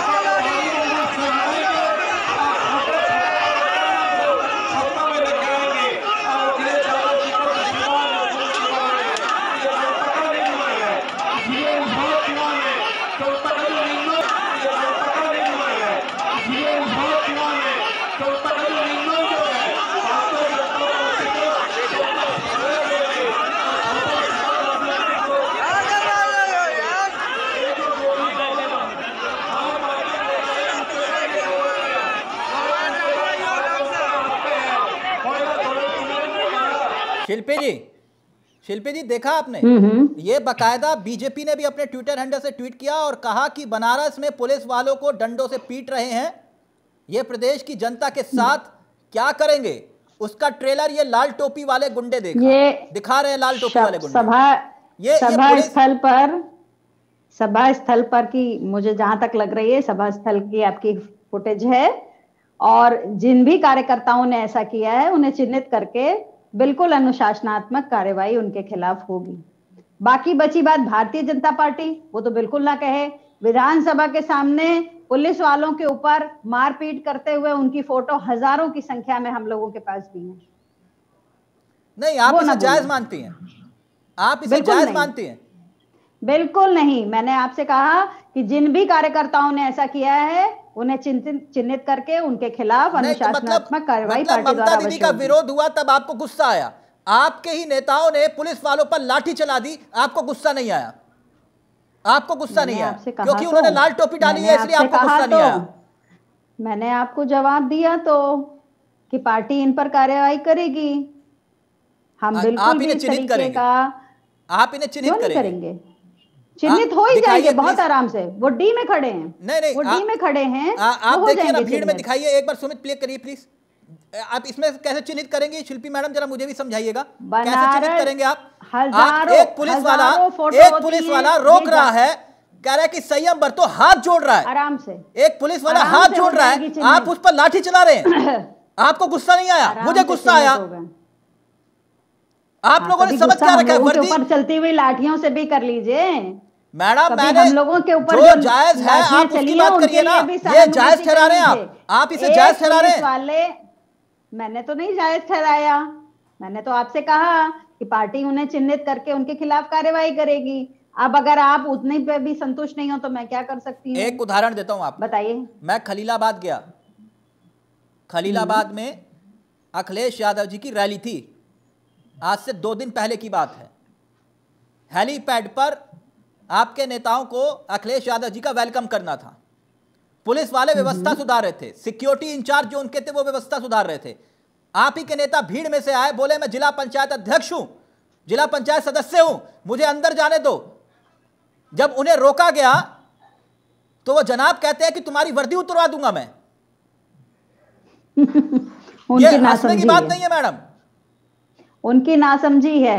शिल्पी जी, शिल्पी जी देखा आपने, ये बकायदा बीजेपी ने भी अपने ट्विटर हैंडल से ट्वीट किया और कहा कि बनारस में पुलिस वालों को डंडों से पीट रहे हैं, ये प्रदेश की जनता के साथ क्या करेंगे उसका ट्रेलर ये लाल टोपी वाले गुंडे देखा, ये दिखा रहे हैं लाल टोपी वाले गुंडे। सभा ये सभा स्थल पर सभा स्थल पर की मुझे जहां तक लग रही है सभा स्थल की आपकी फुटेज है, और जिन भी कार्यकर्ताओं ने ऐसा किया है उन्हें चिन्हित करके बिल्कुल अनुशासनात्मक कार्रवाई उनके खिलाफ होगी। बाकी बची बात भारतीय जनता पार्टी, वो तो बिल्कुल ना कहे। विधानसभा के सामने पुलिस वालों के ऊपर मारपीट करते हुए उनकी फोटो हजारों की संख्या में हम लोगों के पास भी है। नहीं, आप इसे जायज मानती हैं? आप इसे जायज मानती हैं? बिल्कुल नहीं। मैंने आपसे कहा कि जिन भी कार्यकर्ताओं ने ऐसा किया है उन्हें चिन्हित चिन्हित करके उनके खिलाफ अनुशासनात्मक कार्रवाई पार्टी द्वारा दीदी का विरोध हुआ तब आपको गुस्सा आया, आपके ही नेताओं ने पुलिस वालों पर लाठी चला दी, आपको गुस्सा नहीं आया? आपको गुस्सा नहीं आया क्योंकि उन्होंने लाल टोपी डाली है इसलिए आपको गुस्सा नहीं आया? मैंने आपको जवाब दिया तो कि पार्टी इन पर कार्रवाई करेगी। हम बिल्कुल भी इस तरीके का आप इन्हें चिन्हित करेंगे? चिन्हित हो ही जाएंगे बहुत आराम से। वो डी में खड़े हैं। नहीं नहीं, वो डी में खड़े हैं। आप देखिए ना, भीड़ में दिखाइए एक बार, सुमित प्ले करिए प्लीज। आप इसमें कैसे चिन्हित करेंगे? शिल्पी मैडम जरा मुझे भी समझाइएगा, कैसे चिन्हित करेंगे आप? आप एक पुलिस वाला एक पुलिस वाला रोक रहा है, कह रहा है कि संयम बरतो, हाथ जोड़ रहा है आराम से। एक पुलिस वाला हाथ जोड़ रहा है, आप उस पर लाठी चला रहे हैं, आपको गुस्सा नहीं आया? मुझे गुस्सा आया। आप लोगों ने समझ क्या रखा है? वर्दी ऊपर चलती हुई लाठियों से भी कर लीजिए मैडम, मैंने हम लोगों के ऊपर जो जायज है आप उसकी बात करिए ना। ये जायज ठहरा रहे हैं आप आप इसे जायज ठहरा रहे हैं? वाले मैंने तो नहीं जायज ठहराया। मैंने तो आपसे कहा कि पार्टी उन्हें चिन्हित करके उनके खिलाफ कार्रवाई करेगी। अब अगर आप उतने पे भी संतुष्ट नहीं हो तो मैं क्या कर सकती हूँ? एक उदाहरण देता हूँ, आप बताइए। मैं खलीलाबाद गया, खलीलाबाद में अखिलेश यादव जी की रैली थी, आज से दो दिन पहले की बात है। हेलीपैड पर आपके नेताओं को अखिलेश यादव जी का वेलकम करना था, पुलिस वाले व्यवस्था सुधार रहे थे, सिक्योरिटी इंचार्ज जो उनके थे वो व्यवस्था सुधार रहे थे। आप ही के नेता भीड़ में से आए, बोले मैं जिला पंचायत अध्यक्ष हूं, जिला पंचायत सदस्य हूं, मुझे अंदर जाने दो। जब उन्हें रोका गया तो वो जनाब कहते हैं कि तुम्हारी वर्दी उतरवा दूंगा मैं। ये हंसने की बात नहीं है मैडम, उनकी नासमझी है।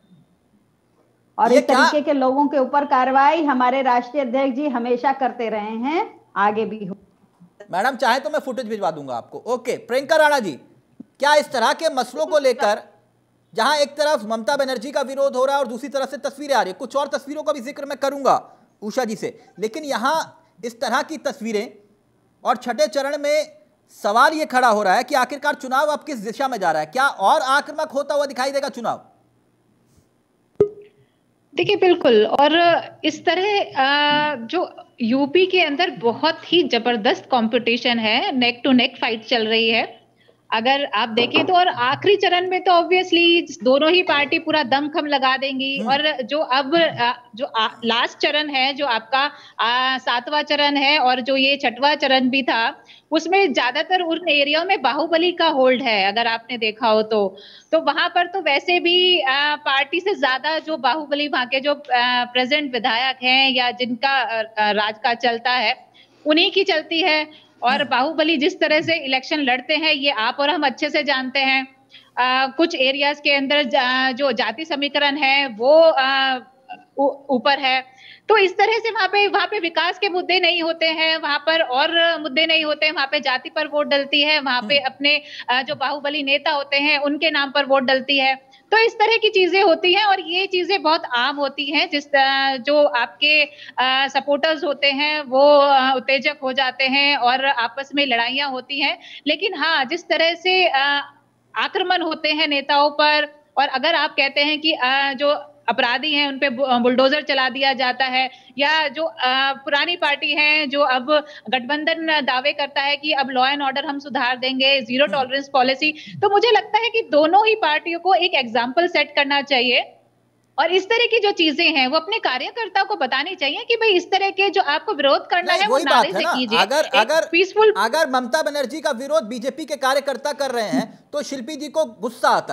और इस तरीके के लोगों के ऊपर कार्रवाई हमारे राष्ट्रीय अध्यक्ष जी हमेशा करते रहे हैं, आगे भी हो। मैडम चाहे तो मैं फुटेज भिजवा दूंगा आपको। ओके, प्रियंका राणा जी, क्या इस तरह के मसलों को लेकर जहां एक तरफ ममता बनर्जी का विरोध हो रहा है और दूसरी तरफ से तस्वीरें आ रही है, कुछ और तस्वीरों का भी जिक्र मैं करूंगा उषा जी से, लेकिन यहां इस तरह की तस्वीरें और छठे चरण में सवाल यह खड़ा हो रहा है कि आखिरकार चुनाव अब किस दिशा में जा रहा है? क्या और आक्रामक होता हुआ दिखाई देगा चुनाव? देखिए बिल्कुल, और इस तरह जो यूपी के अंदर बहुत ही जबरदस्त कंपटीशन है, नेक टू नेक फाइट चल रही है अगर आप देखें तो। और आखिरी चरण में तो ऑब्वियसली दोनों ही पार्टी पूरा दमखम लगा देंगी। और जो अब जो लास्ट चरण है, जो आपका सातवां चरण है और जो ये छठवां चरण भी था, उसमें ज्यादातर उन एरिया में बाहुबली का होल्ड है। अगर आपने देखा हो तो तो वहां पर तो वैसे भी आ, पार्टी से ज्यादा जो बाहुबली वहां के जो प्रेजेंट विधायक हैं या जिनका राज का चलता है उन्हीं की चलती है। और बाहुबली जिस तरह से इलेक्शन लड़ते हैं ये आप और हम अच्छे से जानते हैं। आ, कुछ एरियाज के अंदर जा, जो जाति समीकरण है वो ऊपर है, तो इस तरह से वहां पे वहां पे विकास के मुद्दे नहीं होते हैं, वहां पर और मुद्दे नहीं होते हैं, वहां पे जाति पर वोट डलती है, वहां पे अपने जो बाहुबली नेता होते हैं उनके नाम पर वोट डलती है। तो इस तरह की चीजें होती हैं और ये चीजें बहुत आम होती हैं। जिस जो आपके सपोर्टर्स होते हैं वो उत्तेजक हो जाते हैं और आपस में लड़ाइयां होती हैं। लेकिन हाँ, जिस तरह से आक्रमण होते हैं नेताओं पर, और अगर आप कहते हैं कि जो अपराधी हैं उन पे बुलडोजर चला दिया जाता है, या जो पुरानी पार्टी है जो अब गठबंधन दावे करता है कि अब लॉ एंड ऑर्डर हम सुधार देंगे, जीरो टॉलरेंस पॉलिसी, तो मुझे लगता है कि दोनों ही पार्टियों को एक एग्जाम्पल सेट करना चाहिए और इस तरह की जो चीजें हैं वो अपने कार्यकर्ताओं को बतानी चाहिए कि भाई इस तरह के जो आपको विरोध करना है वो नारे से कीजिए। अगर अगर पीसफुल अगर ममता बनर्जी का विरोध बीजेपी के कार्यकर्ता कर रहे हैं तो शिल्पी जी को गुस्सा आता है,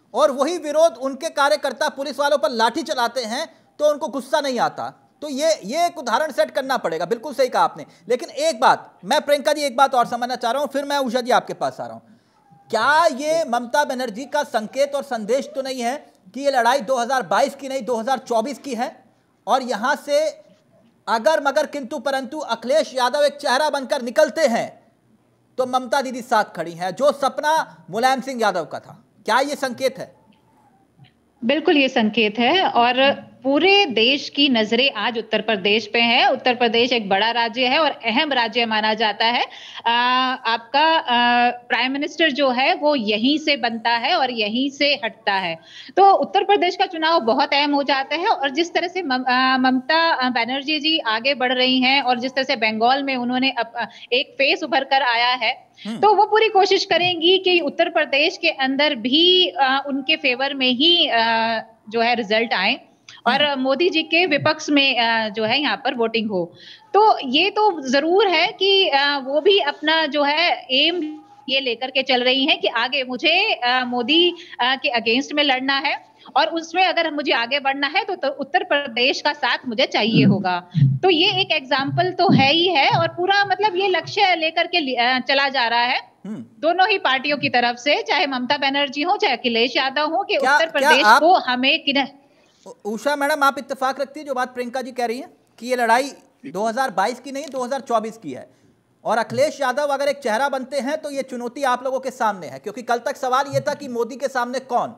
और वही विरोध उनके कार्यकर्ता पुलिस वालों पर लाठी चलाते हैं तो उनको गुस्सा नहीं आता। तो ये ये एक उदाहरण सेट करना पड़ेगा। बिल्कुल सही कहा आपने। लेकिन एक बात मैं प्रियंका जी एक बात और समझना चाह रहा हूं, फिर मैं उषा जी आपके पास आ रहा हूं। क्या ये ममता बनर्जी का संकेत और संदेश तो नहीं है कि ये लड़ाई दो हज़ार बाईस की नहीं दो हज़ार चौबीस की है, और यहां से अगर मगर किंतु परंतु अखिलेश यादव एक चेहरा बनकर निकलते हैं तो ममता दीदी साथ खड़ी हैं, जो सपना मुलायम सिंह यादव का था? क्या ये संकेत है? बिल्कुल ये संकेत है, और पूरे देश की नजरें आज उत्तर प्रदेश पे हैं। उत्तर प्रदेश एक बड़ा राज्य है और अहम राज्य माना जाता है। आ, आपका आ, प्राइम मिनिस्टर जो है वो यहीं से बनता है और यहीं से हटता है। तो उत्तर प्रदेश का चुनाव बहुत अहम हो जाता है। और जिस तरह से मम, आ, ममता बनर्जी जी आगे बढ़ रही हैं और जिस तरह से बंगाल में उन्होंने अप, एक फेस उभर कर आया है, तो वो पूरी कोशिश करेंगी कि उत्तर प्रदेश के अंदर भी आ, उनके फेवर में ही आ, जो है रिजल्ट आए और मोदी जी के विपक्ष में आ, जो है यहाँ पर वोटिंग हो। तो ये तो जरूर है कि आ, वो भी अपना जो है एम ये लेकर के चल रही हैं कि आगे मुझे आ, मोदी आ, के अगेंस्ट में लड़ना है और उसमें अगर मुझे आगे बढ़ना है तो, तो उत्तर प्रदेश का साथ मुझे चाहिए होगा। तो ये एक एग्जाम्पल तो है ही है, और पूरा मतलब ये लक्ष्य लेकर के चला जा रहा है दोनों ही पार्टियों की तरफ से, चाहे ममता बनर्जी हो चाहे अखिलेश यादव हो, कि उत्तर प्रदेश आप, को हमें किन... उषा मैडम, आप इत्तेफाक रखती है जो बात प्रियंका जी कह रही हैं कि ये लड़ाई दो हज़ार बाईस की नहीं दो हज़ार चौबीस की है, और अखिलेश यादव अगर एक चेहरा बनते हैं तो ये चुनौती आप लोगों के सामने है? क्योंकि कल तक सवाल ये था कि मोदी के सामने कौन,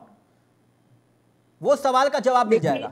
वो सवाल का जवाब मिल जाएगा।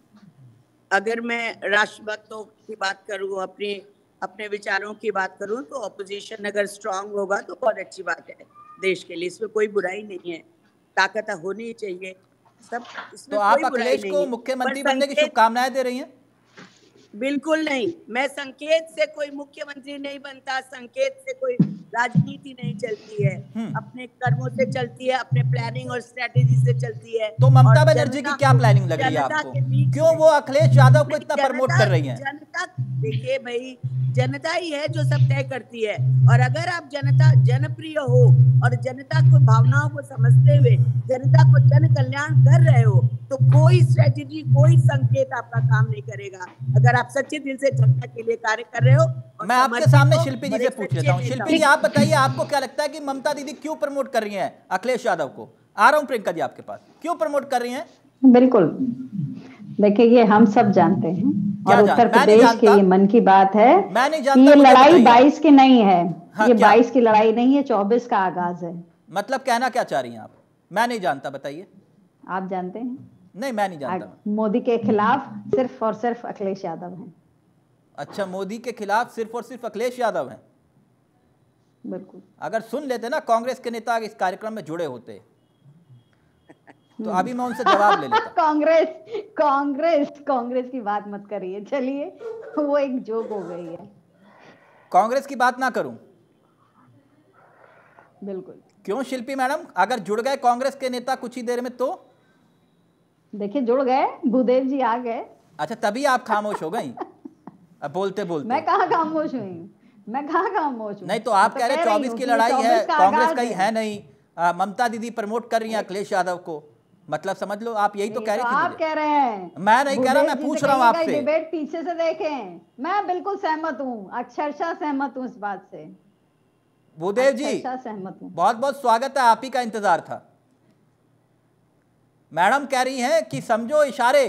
अगर मैं राष्ट्रभक्तों की बात करूं, अपने अपने विचारों की बात करूं, तो ऑपोजिशन अगर स्ट्रांग होगा तो बहुत अच्छी बात है देश के लिए, इसमें कोई बुराई नहीं है, ताकत होनी चाहिए सब। इसमें तो आप अखिलेश को मुख्यमंत्री बनने की शुभकामनाएं दे रही हैं? बिल्कुल नहीं, मैं संकेत से कोई मुख्यमंत्री नहीं बनता, संकेत से कोई राजनीति नहीं चलती है, अपने कर्मों से चलती है, अपने प्लानिंग और स्ट्रेटेजी से चलती है। तो ममता बनर्जी की क्या प्लानिंग लग रही है आपको? क्यों वो अखिलेश यादव को इतना प्रमोट कर रही हैं? जनता, देखिए भाई, जनता ही है जो सब तय करती है, और अगर आप जनता जनप्रिय हो और जनता को भावनाओं को समझते हुए जनता को जन कल्याण कर रहे हो तो कोई स्ट्रेटेजी कोई संकेत आपका काम नहीं करेगा। अगर आप सच्चे दिल से जनता के लिए कार्य कर रहे हो। मैं आपके सामने शिल्पी जी से पूछ लेता हूँ। शिल्पी जी, आप बताइए, आपको क्या लगता है कि ममता दीदी क्यों प्रमोट कर रही हैं अखिलेश यादव को? आ रहा हूँ प्रियंका जी आपके पास, क्यों प्रमोट कर रही हैं? बिल्कुल, देखिए ये हम सब जानते हैं, और उत्तर प्रदेश के ये मन की बात है कि ये लड़ाई बाईस की नहीं है। हाँ, ये बाईस की लड़ाई नहीं है, चौबीस का आगाज है। मतलब कहना क्या चाह रही हैं आप? मैं नहीं जानता, बताइए। आप जानते हैं? नहीं, मैं नहीं जानता। मोदी के खिलाफ सिर्फ और सिर्फ अखिलेश यादव हैं। अच्छा, मोदी के खिलाफ सिर्फ और सिर्फ अखिलेश यादव हैं? बिल्कुल। अगर सुन लेते ना कांग्रेस के नेता इस कार्यक्रम में जुड़े होते तो अभी मैं उनसे जवाब ले लेता। कांग्रेस कांग्रेस कांग्रेस की बात मत करिए, चलिए वो एक जोक हो गई है। कांग्रेस की बात ना करूं? बिल्कुल। क्यों शिल्पी मैडम, अगर जुड़ गए कांग्रेस के नेता कुछ ही देर में तो? देखिए जुड़ गए, भूदेव जी आ गए। अच्छा, तभी आप खामोश हो गई? अब बोलते बोलते। मैं कहाँ खामोश हुई? मैं कहाँ खामोश हूँ? नहीं तो आप कह रहे चौबीस की लड़ाई है, कांग्रेस का ही है नहीं, ममता दीदी प्रमोट कर रही हैं अखिलेश यादव को, मतलब समझ लो आप यही तो कह रही थी। आप कह रहे हैं, मैं नहीं कह रहा, मैं पूछ रहा हूँ आपसे। डिबेट पीछे से देखें, मैं बिल्कुल सहमत हूँ, अक्षरशः सहमत हूँ इस बात से। भूदेव जी, सहमत हूँ। बहुत बहुत स्वागत है, आप ही का इंतजार था। मैडम कह रही हैं कि समझो इशारे,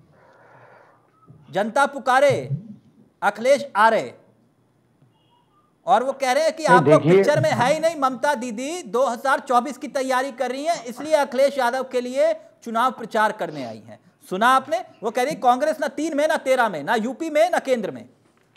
जनता पुकारे, अखिलेश आ रहे, और वो कह रहे हैं कि आप लोग पिक्चर में है ही नहीं, ममता दीदी दो हज़ार चौबीस की तैयारी कर रही हैं, इसलिए अखिलेश यादव के लिए चुनाव प्रचार करने आई हैं। सुना आपने? वो कह रही कांग्रेस ना तीन में, ना तेरह में, ना यूपी में, ना केंद्र में।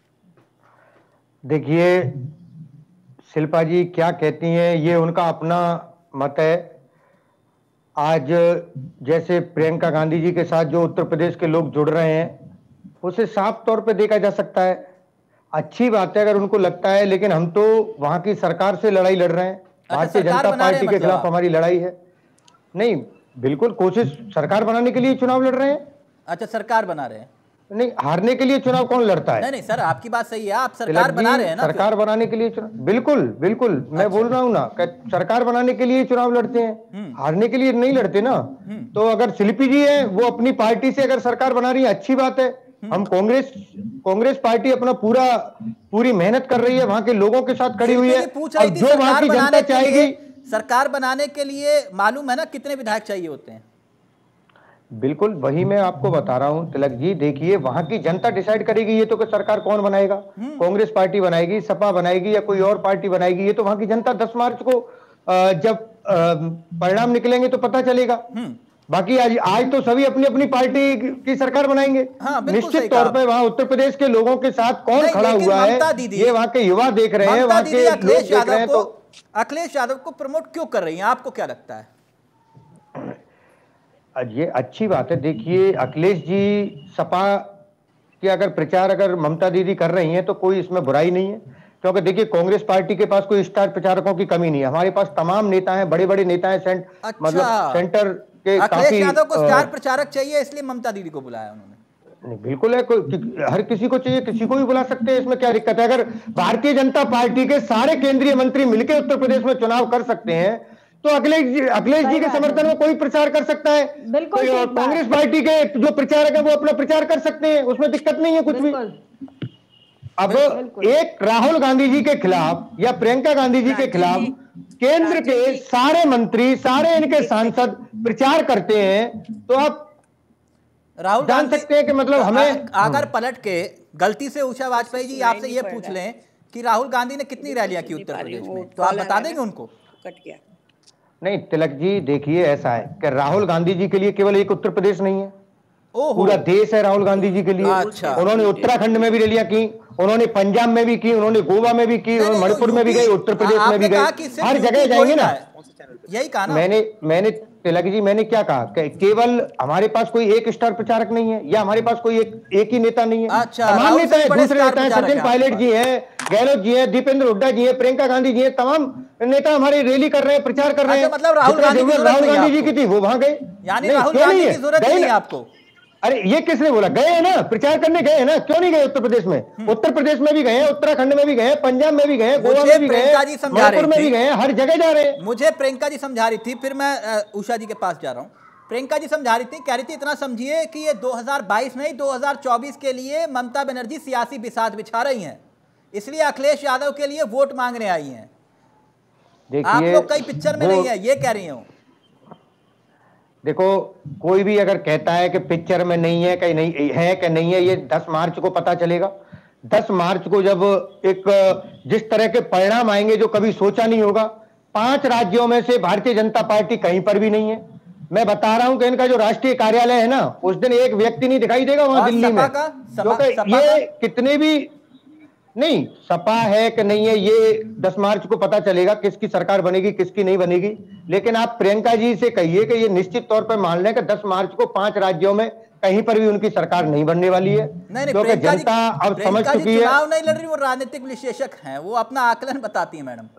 देखिए शिल्पा जी क्या कहती हैं, ये उनका अपना मत है। आज जैसे प्रियंका गांधी जी के साथ जो उत्तर प्रदेश के लोग जुड़ रहे हैं, उसे साफ तौर पे देखा जा सकता है, अच्छी बात है अगर उनको लगता है, लेकिन हम तो वहां की सरकार से लड़ाई लड़ रहे हैं। भारतीय जनता पार्टी के खिलाफ हमारी लड़ाई है। नहीं, बिल्कुल कोशिश सरकार बनाने के लिए चुनाव लड़ रहे हैं। अच्छा, सरकार बना रहे हैं। नहीं, हारने के लिए चुनाव कौन लड़ता है? नहीं नहीं सर, आपकी बात सही है, आप सरकार बना रहे हैं ना। सरकार बनाने के लिए चुनाव, बिल्कुल बिल्कुल मैं बोल रहा हूँ ना, सरकार बनाने के लिए चुनाव लड़ते हैं, हारने के लिए नहीं लड़ते ना। तो अगर शिल्पी जी है वो अपनी पार्टी से अगर सरकार बना रही है, अच्छी बात है। हम कांग्रेस कांग्रेस पार्टी अपना पूरा पूरी मेहनत कर रही है, वहां के लोगों के साथ खड़ी हुई है। और जो वहां की जनता चाहेगी, सरकार बनाने के लिए मालूम है ना कितने विधायक चाहिए होते हैं? बिल्कुल वही मैं आपको बता रहा हूं तिलक जी। देखिए वहां की जनता डिसाइड करेगी ये तो कि सरकार कौन बनाएगा, कांग्रेस पार्टी बनाएगी, सपा बनाएगी या कोई और पार्टी बनाएगी, ये तो वहां की जनता दस मार्च को जब परिणाम निकलेंगे तो पता चलेगा। बाकी आज आज तो सभी अपनी अपनी पार्टी की सरकार बनाएंगे। हाँ, निश्चित तौर पे वहां उत्तर प्रदेश के लोगों के साथ कौन खड़ा हुआ है ये वहां के युवा देख रहे हैं, वहां के लोग देख रहे हैं। तो अखिलेश यादव को प्रमोट क्यों कर रही है, आपको क्या लगता है? ये अच्छी बात है। देखिए अखिलेश जी सपा के अगर प्रचार अगर ममता दीदी कर रही हैं तो कोई इसमें बुराई नहीं है, क्योंकि देखिए कांग्रेस पार्टी के पास कोई स्टार प्रचारकों की कमी नहीं है। हमारे पास तमाम नेता हैं, बड़े बड़े नेता हैं, सेंट, अच्छा। मतलब सेंटर के अखिलेश यादव को स्टार प्रचारक चाहिए इसलिए ममता दीदी को बुलाया उन्होंने? नहीं, बिल्कुल है, कोई हर किसी को चाहिए, किसी को भी बुला सकते हैं, इसमें क्या दिक्कत है? अगर भारतीय जनता पार्टी के सारे केंद्रीय मंत्री मिलकर उत्तर प्रदेश में चुनाव कर सकते हैं तो अखिलेश जी अखिलेश जी के समर्थन में कोई प्रचार कर सकता है। बिल्कुल तो कांग्रेस पार्टी के जो प्रचारक है वो अपना प्रचार कर सकते हैं, उसमें दिक्कत नहीं है कुछ भी। अब एक राहुल गांधी जी के खिलाफ या प्रियंका गांधी जी के खिलाफ केंद्र के सारे मंत्री, सारे इनके सांसद प्रचार करते हैं तो आप राहुल जान सकते हैं कि मतलब हमें अगर पलट के गलती से उषा वाजपेयी जी आपसे ये पूछ लें कि राहुल गांधी ने कितनी रैलियां की उत्तर प्रदेश में, तो आप बता देंगे उनको? कट गया। नहीं तिलक जी, देखिए ऐसा है कि राहुल गांधी जी के लिए केवल एक उत्तर प्रदेश नहीं है, पूरा देश है राहुल गांधी जी के लिए। अच्छा। उन्होंने उत्तराखंड में भी रैलियां की, उन्होंने पंजाब में भी की, उन्होंने गोवा में भी की, उन्होंने मणिपुर में भी गए, उत्तर प्रदेश में भी गए, हर जगह जाएंगे ना। यही कहा ना मैंने मैंने तिलक जी मैंने क्या कहा कि केवल हमारे पास कोई एक स्टार प्रचारक नहीं है या हमारे पास कोई एक एक ही नेता नहीं है। अच्छा, तमाम नेता है, दूसरे नेता है, सचिन पायलट जी हैं, गहलोत जी हैं, दीपेंद्र हुड्डा जी हैं, प्रियंका गांधी जी हैं, तमाम नेता हमारे रैली कर रहे हैं, प्रचार कर रहे हैं। मतलब राहुल गांधी जी की थी वो वहां गए, यानी राहुल गांधी की जरूरत नहीं है आपको? अरे ये किसने बोला? गए हैं ना, प्रचार करने गए हैं ना, क्यों नहीं गए उत्तर प्रदेश में? उत्तर प्रदेश में भी गए हैं, उत्तराखंड में भी गए हैं, पंजाब में भी गए हैं, गोवा में भी गए हैं, मणिपुर में भी गए हैं, हर जगह जा रहे हैं। मुझे प्रियंका जी समझा रही थी, फिर मैं उषा जी के पास जा रहा हूं। प्रियंका जी समझा रही थी, कह रही थी इतना समझिए कि ये दो हज़ार बाईस नहीं दो हज़ार चौबीस के लिए ममता बनर्जी सियासी बिसात बिछा रही हैं, इसलिए अखिलेश यादव के लिए वोट मांगने आई हैं। आप लोग कई पिक्चर में नहीं है, ये कह रही हूं। देखो कोई भी अगर कहता है कि पिक्चर में नहीं है, कहीं नहीं है कि नहीं है, ये दस मार्च को पता चलेगा। दस मार्च को जब एक जिस तरह के परिणाम आएंगे जो कभी सोचा नहीं होगा। पांच राज्यों में से भारतीय जनता पार्टी कहीं पर भी नहीं है। मैं बता रहा हूं कि इनका जो राष्ट्रीय कार्यालय है ना, उस दिन एक व्यक्ति नहीं दिखाई देगा वहां दिल्ली में, क्योंकि ये कितने भी नहीं सपा है कि नहीं है ये दस मार्च को पता चलेगा किसकी सरकार बनेगी किसकी नहीं बनेगी। लेकिन आप प्रियंका जी से कहिए कि ये निश्चित तौर पर मान लें कि दस मार्च को पांच राज्यों में कहीं पर भी उनकी सरकार नहीं बनने वाली है, क्योंकि जनता अब समझ चुकी है। चुनाव नहीं लड़ रही, वो राजनीतिक विश्लेषक हैं, वो अपना आकलन बताती है मैडम।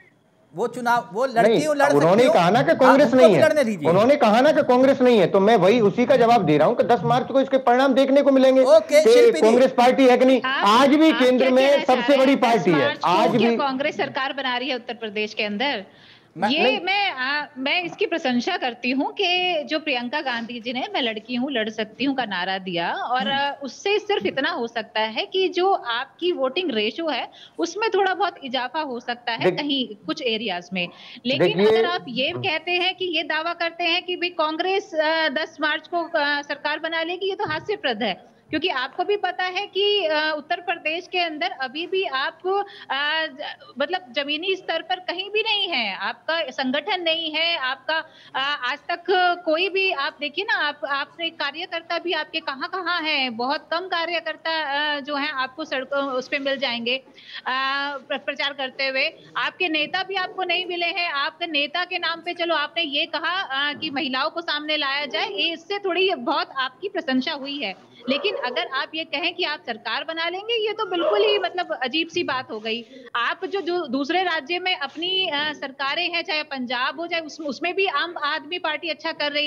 वो चुनाव वो लड़की लड़ सकती उन्होंने कहा ना कि कांग्रेस नहीं है, उन्होंने कहा ना कि कांग्रेस नहीं है, तो मैं वही उसी का जवाब दे रहा हूं कि दस मार्च को इसके परिणाम देखने को मिलेंगे। कांग्रेस पार्टी है कि नहीं, आज भी केंद्र में सबसे बड़ी पार्टी है। आज भी कांग्रेस सरकार बना रही है उत्तर प्रदेश के अंदर। ये मैं आ, मैं इसकी प्रशंसा करती हूँ कि जो प्रियंका गांधी जी ने मैं लड़की हूँ लड़ सकती हूँ का नारा दिया, और उससे सिर्फ इतना हो सकता है कि जो आपकी वोटिंग रेशो है उसमें थोड़ा बहुत इजाफा हो सकता है कहीं कुछ एरियाज में। लेकिन अगर आप ये कहते हैं कि ये दावा करते हैं कि भाई कांग्रेस दस मार्च को सरकार बना लेगी, ये तो हास्यप्रद है, क्योंकि आपको भी पता है कि उत्तर प्रदेश के अंदर अभी भी आप आ, मतलब जमीनी स्तर पर कहीं भी नहीं है, आपका संगठन नहीं है, आपका आ, आज तक कोई भी आप देखिए ना, आप आपने कार्यकर्ता भी आपके कहाँ कहाँ हैं, बहुत कम कार्यकर्ता जो हैं आपको सड़कों उस पे मिल जाएंगे आ, प्रचार करते हुए। आपके नेता भी आपको नहीं मिले हैं। आपके नेता के नाम पे चलो आपने ये कहा आ, कि महिलाओं को सामने लाया जाए, ये इससे थोड़ी बहुत आपकी प्रशंसा हुई है, लेकिन अगर आप ये कहें कि आप सरकार बना लेंगे, ये तो बिल्कुल ही मतलब अजीब सी बात हो गई। आप जो जो दूसरे राज्य में अपनी आ, सरकारें हैं, चाहे पंजाब हो चाहे उस, उसमें भी आम आदमी पार्टी अच्छा कर रही है,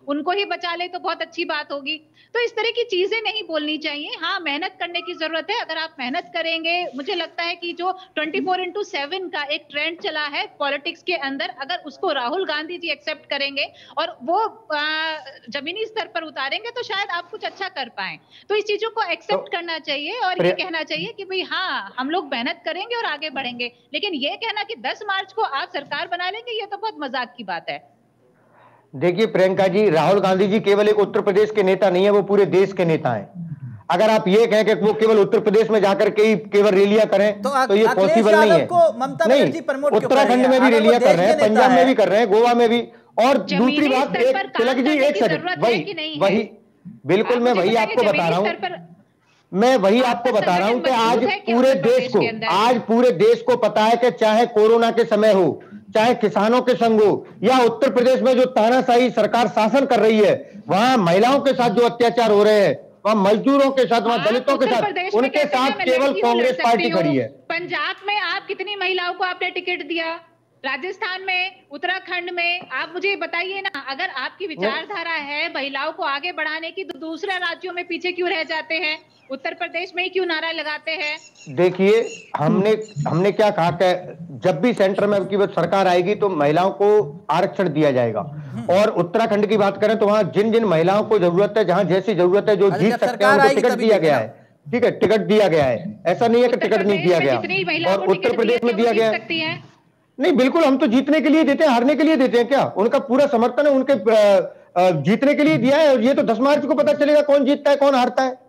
उनको ही बचा ले तो बहुत अच्छी बात होगी। तो इस तरह की चीजें नहीं बोलनी चाहिए। हाँ, मेहनत करने की जरूरत है। अगर आप मेहनत करेंगे, मुझे लगता है कि जो ट्वेंटी फोर इंटू सेवन का एक ट्रेंड चला है पॉलिटिक्स के अंदर, अगर उसको राहुल गांधी जी एक्सेप्ट करेंगे और वो जमीनी स्तर पर उतारेंगे तो शायद आप कुछ अच्छा कर पाए। तो इस चीजों को एक्सेप्ट तो, करना चाहिए और ये कहना चाहिए कि भाई हाँ, हम लोग मेहनत करेंगे और आगे बढ़ेंगे। लेकिन ये कहना कि दस मार्च को आप सरकार बना लेंगे, ये तो बहुत मजाक की बात है। देखिए प्रियंका जी, राहुल गांधी जी केवल एक उत्तर प्रदेश के नेता नहीं है, वो पूरे देश के नेता हैं। अगर आप ये कहें कि वो केवल उत्तर प्रदेश में जाकर के केवल रैलियां करें तो, तो ये पॉसिबल नहीं है। नहीं, उत्तराखंड में भी रैलियां कर रहे हैं, पंजाब में भी कर रहे हैं, गोवा में भी। और दूसरी बात, एक तिलक जी एक सेकंड, वही वही बिल्कुल मैं वही आपको बता रहा हूँ मैं वही आपको बता रहा हूं कि आज पूरे देश को आज पूरे देश को पता है कि चाहे कोरोना के समय हो, चाहे किसानों के संग हो, या उत्तर प्रदेश में जो तानाशाही सरकार शासन कर रही है, वहां महिलाओं के साथ जो अत्याचार हो रहे हैं, वहां मजदूरों के साथ, वहां दलितों के साथ, उनके साथ केवल कांग्रेस पार्टी खड़ी है। पंजाब में आप कितनी महिलाओं को आपने टिकट दिया? राजस्थान में, उत्तराखंड में, आप मुझे बताइए ना। अगर आपकी विचारधारा है महिलाओं को आगे बढ़ाने की, तो दूसरे राज्यों में पीछे क्यों रह जाते हैं? उत्तर प्रदेश में ही क्यों नारा लगाते हैं? देखिए, हमने हमने क्या कहा कि जब भी सेंटर में की सरकार आएगी तो महिलाओं को आरक्षण दिया जाएगा। और उत्तराखंड की बात करें तो वहां जिन जिन महिलाओं को जरूरत है, जहां जैसी जरूरत है, जो जीत सकते हैं, उनको टिकट दिया गया है। ठीक है, टिकट दिया गया है, ऐसा नहीं है कि टिकट नहीं दिया गया। और उत्तर प्रदेश में दिया गया है। नहीं, बिल्कुल, हम तो जीतने के लिए देते हैं, हारने के लिए देते हैं क्या? उनका पूरा समर्थन है, उनके जीतने के लिए दिया है। और ये तो दस मार्च को पता चलेगा कौन जीतता है, कौन हारता है।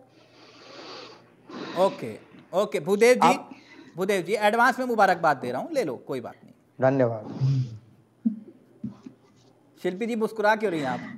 Okay okay Bhudev ji, Bhudev ji advance में मुबारकबाद दे रहा हूं, ले लो, कोई बात नहीं। धन्यवाद। शिल्पी जी मुस्कुरा क्यों रही हैं आप?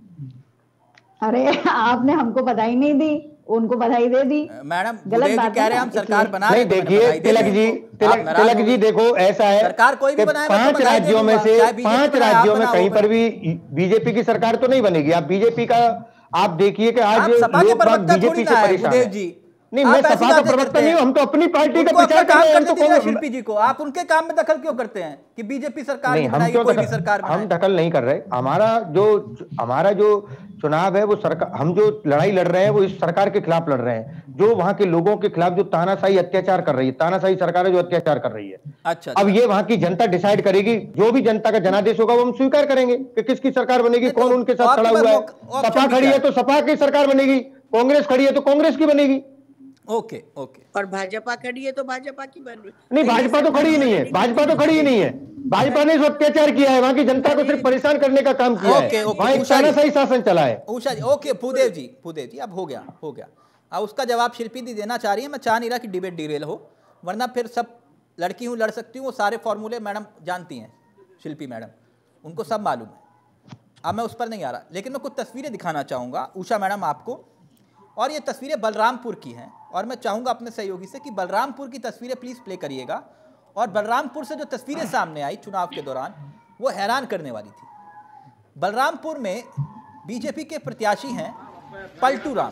अरे आपने हमको बधाई नहीं दी, उनको बधाई दे दी। मैडम भूदेव जी कह रहे हैं हम सरकार बना रहे हैं। देखिए तिलक जी, तिलक तिलक जी देखो, ऐसा है, सरकार कोई भी बनाए, पांच राज्यों में से पांच राज्यों में कहीं पर भी बीजेपी की सरकार तो नहीं बनेगी। आप बीजेपी का आप देखिए कि आज लोग बीजेपी से परेशान हैं। नहीं, मैं सपा का प्रवक्ता नहीं हूं, हम तो अपनी पार्टी का प्रचार कर रहे हैं। हम तो शिल्पी जी को आप उनके काम में दखल क्यों करते हैं कि बीजेपी सरकार नहीं, हम कोई भी सरकार हम दखल नहीं कर रहे। हमारा जो हमारा जो चुनाव है वो सरकार, हम जो लड़ाई लड़ रहे हैं वो इस सरकार के खिलाफ लड़ रहे हैं, जो वहां के लोगों के खिलाफ जो तानाशाही अत्याचार कर रही है, तानाशाही सरकार है जो अत्याचार कर रही है। अच्छा, अब ये वहां की जनता डिसाइड करेगी, जो भी जनता का जनादेश होगा वो हम स्वीकार करेंगे कि किसकी सरकार बनेगी, कौन उनके साथ खड़ा हुआ है। सपा खड़ी है तो सपा की सरकार बनेगी, कांग्रेस खड़ी है तो कांग्रेस की बनेगी। ओके ओके और भाजपा खड़ी है तो भाजपा की बन रही। नहीं, भाजपा तो खड़ी ही नहीं है, भाजपा तो खड़ी ही नहीं है। भाजपा ने जो अत्याचार किया है, वहां की जनता को सिर्फ परेशान करने का काम किया है, वहां एक तानाशाही शासन चला है। उषा जी, ओके भूदेव जी, भूदेव जी अब हो गया हो गया अब उसका जवाब शिल्पी दी देना चाह रही है। मैं चाह नहीं रहा कि डिबेट डिरेल हो, वरना फिर सब लड़की हूँ लड़ सकती हूँ, वो सारे फॉर्मूले मैडम जानती हैं, शिल्पी मैडम, उनको सब मालूम है। अब मैं उस पर नहीं आ रहा, लेकिन मैं कुछ तस्वीरें दिखाना चाहूँगा उषा मैडम आपको। और ये तस्वीरें बलरामपुर की हैं, और मैं चाहूँगा अपने सहयोगी से कि बलरामपुर की तस्वीरें प्लीज़ प्ले करिएगा। और बलरामपुर से जो तस्वीरें सामने आई चुनाव के दौरान, वो हैरान करने वाली थी। बलरामपुर में बीजेपी के प्रत्याशी हैं पलटू राम।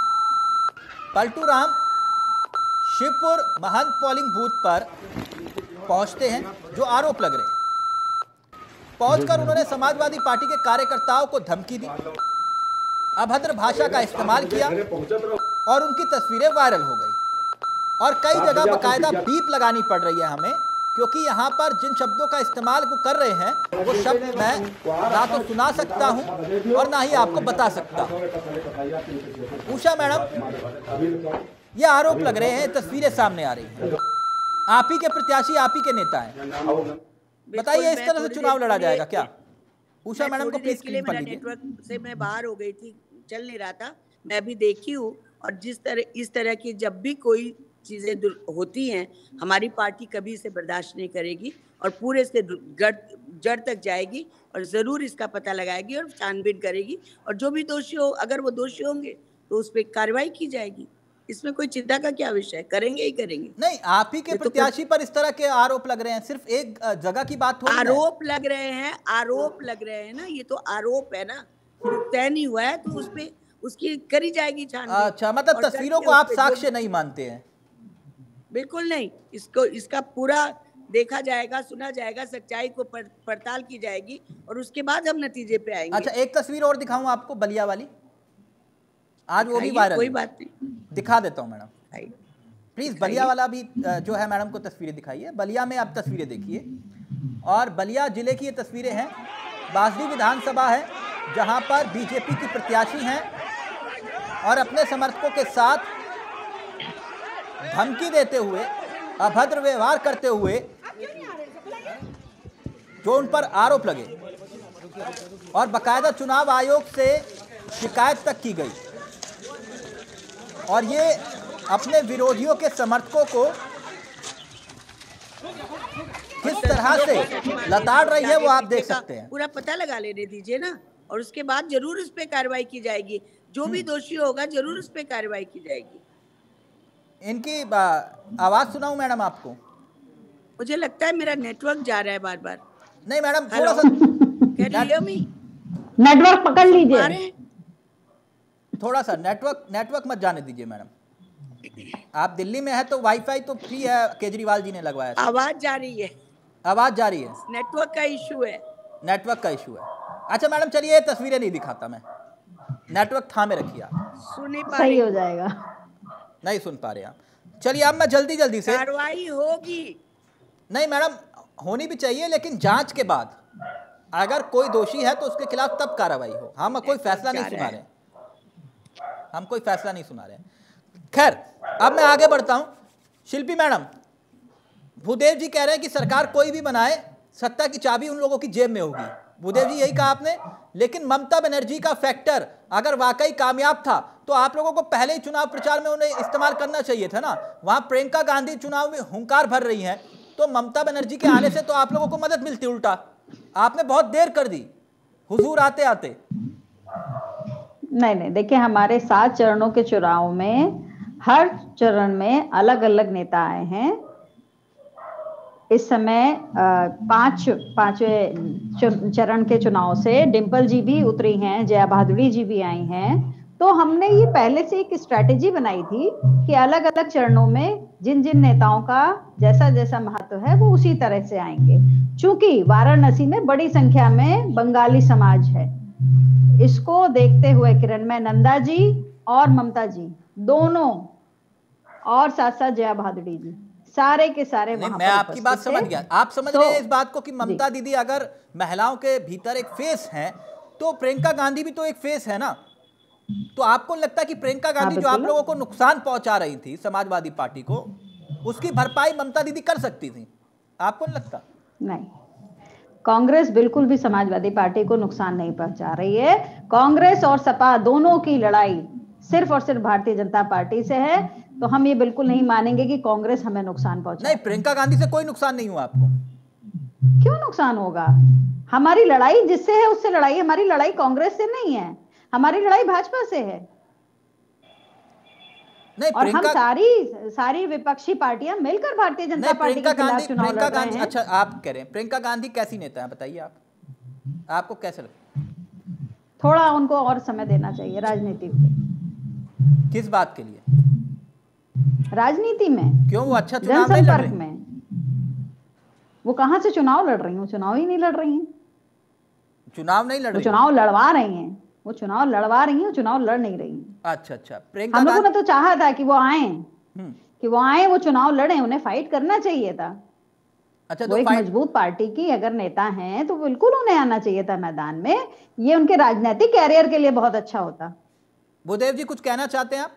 पलटू राम शिवपुर महंत पोलिंग बूथ पर पहुंचते हैं, जो आरोप लग रहे हैं। पहुंचकर उन्होंने समाजवादी पार्टी के कार्यकर्ताओं को धमकी दी, अभद्र भाषा का इस्तेमाल किया, और उनकी तस्वीरें वायरल हो गई। और कई जगह बकायदा बीप लगानी पड़ रही है हमें, क्योंकि यहाँ पर जिन शब्दों का इस्तेमाल वो कर रहे हैं, वो शब्द मैं ना तो सुना सकता हूँ और ना ही आपको बता सकता हूँ। उषा मैडम, ये आरोप लग रहे हैं, तस्वीरें सामने आ रही हैं, आप ही के प्रत्याशी, आप ही के नेता हैं, बताइए इस तरह से चुनाव लड़ा जाएगा क्या? उषा मैडम को प्लीज स्क्रीन पर लीजिए। नेटवर्क से मैं बाहर हो गई थी, चल नहीं रहा था, मैं अभी देखी हूँ। और जिस तरह इस तरह की जब भी कोई चीजें होती हैं, हमारी पार्टी कभी इसे बर्दाश्त नहीं करेगी और पूरे इसके जड़ तक जाएगी और जरूर इसका पता लगाएगी और छानबीन करेगी। और जो भी दोषी हो, अगर वो दोषी होंगे तो उस पर कार्रवाई की जाएगी। इसमें कोई चिंता का क्या विषय है, करेंगे ही करेंगे। नहीं, आप ही के प्रत्याशी पर इस तरह के आरोप लग रहे हैं, सिर्फ एक जगह की बात हो, आरोप लग रहे हैं, आरोप लग रहे हैं ना, ये तो आरोप है ना, तय नहीं हुआ है तो उस पे उसकी करी जाएगी छानबीन। अच्छा, मतलब तस्वीरों को आप साक्ष्य नहीं मानते हैं? बिल्कुल नहीं, इसको इसका पूरा देखा जाएगा, सुना जाएगा, सच्चाई को पड़ताल की जाएगी और उसके बाद हम नतीजे पे आएंगे। अच्छा, एक तस्वीर और दिखाऊं आपको, बलिया वाली, आज वो भी वायरल, कोई बात नहीं, दिखा देता हूं मैडम प्लीज। बलिया वाला भी जो है मैडम को तस्वीरें दिखाइए। बलिया में आप तस्वीरें देखिए, और बलिया जिले की ये तस्वीरें हैं। बासडी विधानसभा है जहां पर बीजेपी की प्रत्याशी हैं और अपने समर्थकों के साथ धमकी देते हुए, अभद्र व्यवहार करते हुए जो उन पर आरोप लगे, और बकायदा चुनाव आयोग से शिकायत तक की गई, और ये अपने विरोधियों के समर्थकों को किस तरह से लताड़ रही है वो आप देख सकते हैं। पूरा पता लगा लेने दीजिए ना, और उसके बाद जरूर उस पर कार्रवाई की जाएगी। जो भी दोषी होगा जरूर उस पर कार्रवाई की जाएगी। इनकी आवाज सुनाऊं मैडम आपको? मुझे लगता है मेरा नेटवर्क जा रहा है बार बार। नहीं मैडम, थोड़ा सा नेटवर्क पकड़ लीजिए, थोड़ा सा नेटवर्क नेटवर्क मत जाने दीजिए मैडम। आप दिल्ली में है तो वाईफाई तो फ्री है, केजरीवाल जी ने लगवाया। आवाज जा रही है, आवाज जा रही है, नेटवर्क का इशू है, नेटवर्क का इशू है। अच्छा मैडम चलिए, ये तस्वीरें नहीं दिखाता मैं, नेटवर्क थामे रखिए आप, सुनी पा सही हो जाएगा। नहीं सुन पा रहे आप, चलिए अब मैं जल्दी जल्दी से। कार्रवाई होगी। नहीं मैडम, होनी भी चाहिए, लेकिन जांच के बाद अगर कोई दोषी है तो उसके खिलाफ तब कार्रवाई हो। हम कोई फैसला नहीं सुना रहे, हम कोई फैसला नहीं सुना रहे। खैर, अब मैं आगे बढ़ता हूं। शिल्पी मैडम, भूदेव जी कह रहे हैं कि सरकार कोई भी बनाए, सत्ता की चाबी उन लोगों की जेब में होगी। भूदेव जी यही कहा आपने, लेकिन ममता बनर्जी का फैक्टर अगर वाकई कामयाब था तो आप लोगों को पहले ही चुनाव प्रचार में उन्हें इस्तेमाल करना चाहिए था ना। वहां प्रियंका गांधी चुनाव में हुंकार भर रही हैं, तो ममता बनर्जी के आने से तो आप लोगों को मदद मिलती, उल्टा आपने बहुत देर कर दी हुजूर आते आते। नहीं नहीं, देखिए हमारे सात चरणों के चुनाव में हर चरण में अलग अलग नेता आए हैं। इस समय पांच पांचवें चरण के चुनाव से डिंपल जी भी उतरी हैं, जया भादुड़ी जी भी आई हैं। तो हमने ये पहले से एक स्ट्रैटेजी बनाई थी कि अलग अलग चरणों में जिन जिन नेताओं का जैसा जैसा महत्व है वो उसी तरह से आएंगे। चूंकि वाराणसी में बड़ी संख्या में बंगाली समाज है, इसको देखते हुए किरणमय नंदा जी और ममता जी दोनों, और साथ साथ जया भादुड़ी जी, सारे के सारे वहां पर। मैं आपकी बात समझ गया। आप समझ रहे हैं इस बात को कि ममता दीदी अगर महिलाओं के भीतर एक फेस है तो प्रियंका गांधी भी तो एक फेस है ना। तो आपको लगता है कि प्रियंका गांधी जो आप लोगों को नुकसान पहुंचा रही थी समाजवादी पार्टी को, उसकी भरपाई ममता दीदी कर सकती थी? आपको नहीं लगता? नहीं, कांग्रेस बिल्कुल भी समाजवादी पार्टी को नुकसान नहीं पहुंचा रही है। कांग्रेस और सपा दोनों की लड़ाई सिर्फ और सिर्फ भारतीय जनता पार्टी से है, तो हम ये बिल्कुल नहीं मानेंगे कि कांग्रेस हमें नुकसान पहुंचा। नहीं, प्रियंका गांधी से कोई नुकसान नहीं हुआ आपको? क्यों नुकसान होगा? हमारी लड़ाई जिससे है उससे लड़ाई, हमारी लड़ाई कांग्रेस से नहीं है, हमारी लड़ाई भाजपा से है। नहीं, और हम सारी सारी विपक्षी पार्टियां मिलकर भारतीय जनता पार्टी के खिलाफ चुनाव लड़ रहे हैं। अच्छा, आप कह रहे हैं प्रियंका गांधी कैसी नेता है, बताइए आप, आपको कैसे लगता है? थोड़ा उनको और समय देना चाहिए राजनीति में। किस बात के लिए? राजनीति में। क्यों? वो अच्छा चुनाव नहीं लड़ रही में। वो कहां से चुनाव लड़ रही हैं? वो चुनाव ही नहीं लड़ रही हैं। चुनाव नहीं लड़ रही, चुनाव लड़वा रही हैं। वो चुनाव लड़वा रही हैं, चुनाव लड़ नहीं रही हैं। अच्छा अच्छा, प्रियंका हम लोगों ने तो चाहा था कि वो आए, हम्म कि वो आए, वो चुनाव लड़े, उन्हें फाइट करना चाहिए था। अच्छा, वो तो एक मजबूत पार्टी की अगर नेता हैं तो बिल्कुल उन्हें आना चाहिए था मैदान में। ये उनके राजनीतिक कैरियर के लिए बहुत अच्छा होता। भूदेव जी कुछ कहना चाहते हैं आप?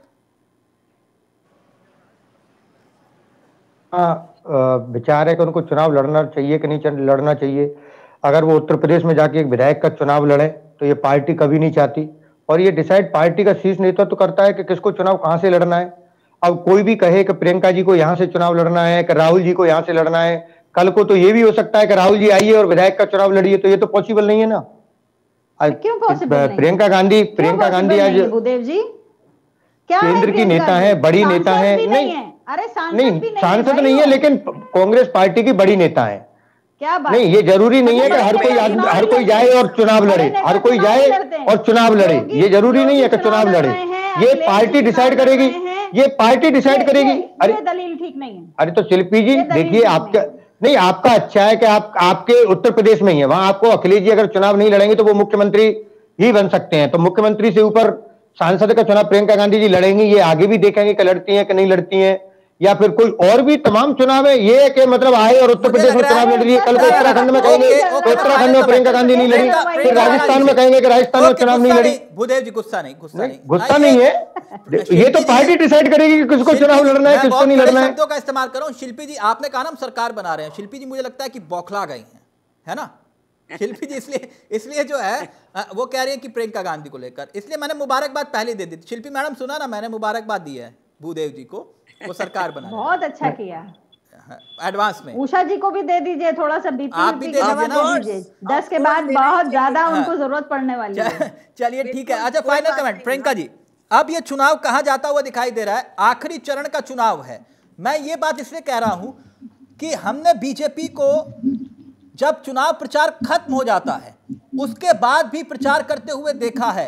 विचार है कि उनको चुनाव लड़ना चाहिए कि नहीं लड़ना चाहिए। अगर वो उत्तर प्रदेश में जाके एक विधायक का चुनाव लड़े तो ये पार्टी कभी नहीं चाहती, और ये डिसाइड पार्टी का शीर्ष नेतृत्व तो करता है कि किसको चुनाव कहां से लड़ना है। अब कोई भी कहे कि प्रियंका जी को यहां से चुनाव लड़ना है, कि राहुल जी को यहां से लड़ना है, कल को तो ये भी हो सकता है कि राहुल जी आइए और विधायक का चुनाव लड़िए, तो ये तो पॉसिबल नहीं है ना। क्यों पॉसिबल नहीं? प्रियंका गांधी प्रियंका गांधी आज भूदेव जी क्या केंद्र की नेता है, बड़ी नेता है। नहीं, अरे नहीं, सांसद नहीं है, लेकिन कांग्रेस पार्टी की बड़ी नेता है। क्या बात? नहीं, ये जरूरी नहीं है कि हर कोई हर कोई जाए और चुनाव लड़े, हर कोई जाए और चुनाव लड़े, ये जरूरी नहीं है कि चुनाव लड़े। ये पार्टी डिसाइड करेगी, ये पार्टी डिसाइड करेगी। अरे दलील ठीक नहीं है। अरे तो शिल्पी जी देखिए, आपका नहीं, आपका अच्छा है कि आप आपके उत्तर प्रदेश में ही है, वहां आपको अखिलेश जी अगर चुनाव नहीं लड़ेंगे तो वो मुख्यमंत्री ही बन सकते हैं। तो मुख्यमंत्री से ऊपर सांसद का चुनाव प्रियंका गांधी जी लड़ेंगी, ये आगे भी देखेंगे कि लड़ती हैं कि नहीं लड़ती हैं, या फिर कोई और भी तमाम चुनाव है। ये कि मतलब आए और उत्तर प्रदेश में चुनाव लड़ रही है, कल को उत्तराखंड में कहेंगे तो उत्तराखंड में प्रियंका गांधी नहीं लड़ी, फिर राजस्थान में कहेंगे कि राजस्थान में चुनाव नहीं लड़ी। भूदेव जी गुस्सा नहीं, गुस्सा नहीं, गुस्सा नहीं है, ये तो पार्टी डिसाइड करेगी कि किसको चुनाव लड़ना है, किसको नहीं लड़ना है। शब्दों का इस्तेमाल कर रहा हूं। शिल्पी जी, आपने कहा ना हम सरकार बना रहे हैं, शिल्पी जी मुझे लगता है कि बौखला गई हैं, है ना शिल्पी जी, इसलिए इसलिए जो है वो कह रही है कि प्रियंका गांधी को लेकर, इसलिए मैंने मुबारकबाद पहले दे दी। शिल्पी मैडम सुना ना, मैंने मुबारकबाद दी है भूदेव जी को, वो सरकार बना बहुत अच्छा किया एडवांस में। उषा जी को भी दे दीजिए थोड़ा सा, बीपी आप भी दे दीजिए ना, दस के बाद बहुत ज्यादा उनको जरूरत पड़ने वाली है। चलिए ठीक है। अच्छा, फाइनल कमेंट प्रियंका जी, अब ये चुनाव कहां जाता हुआ दिखाई दे रहा है, आखिरी चरण का चुनाव है। मैं ये बात इसलिए कह रहा हूं कि हमने बीजेपी को जब चुनाव प्रचार खत्म हो जाता है उसके बाद भी प्रचार करते हुए देखा है।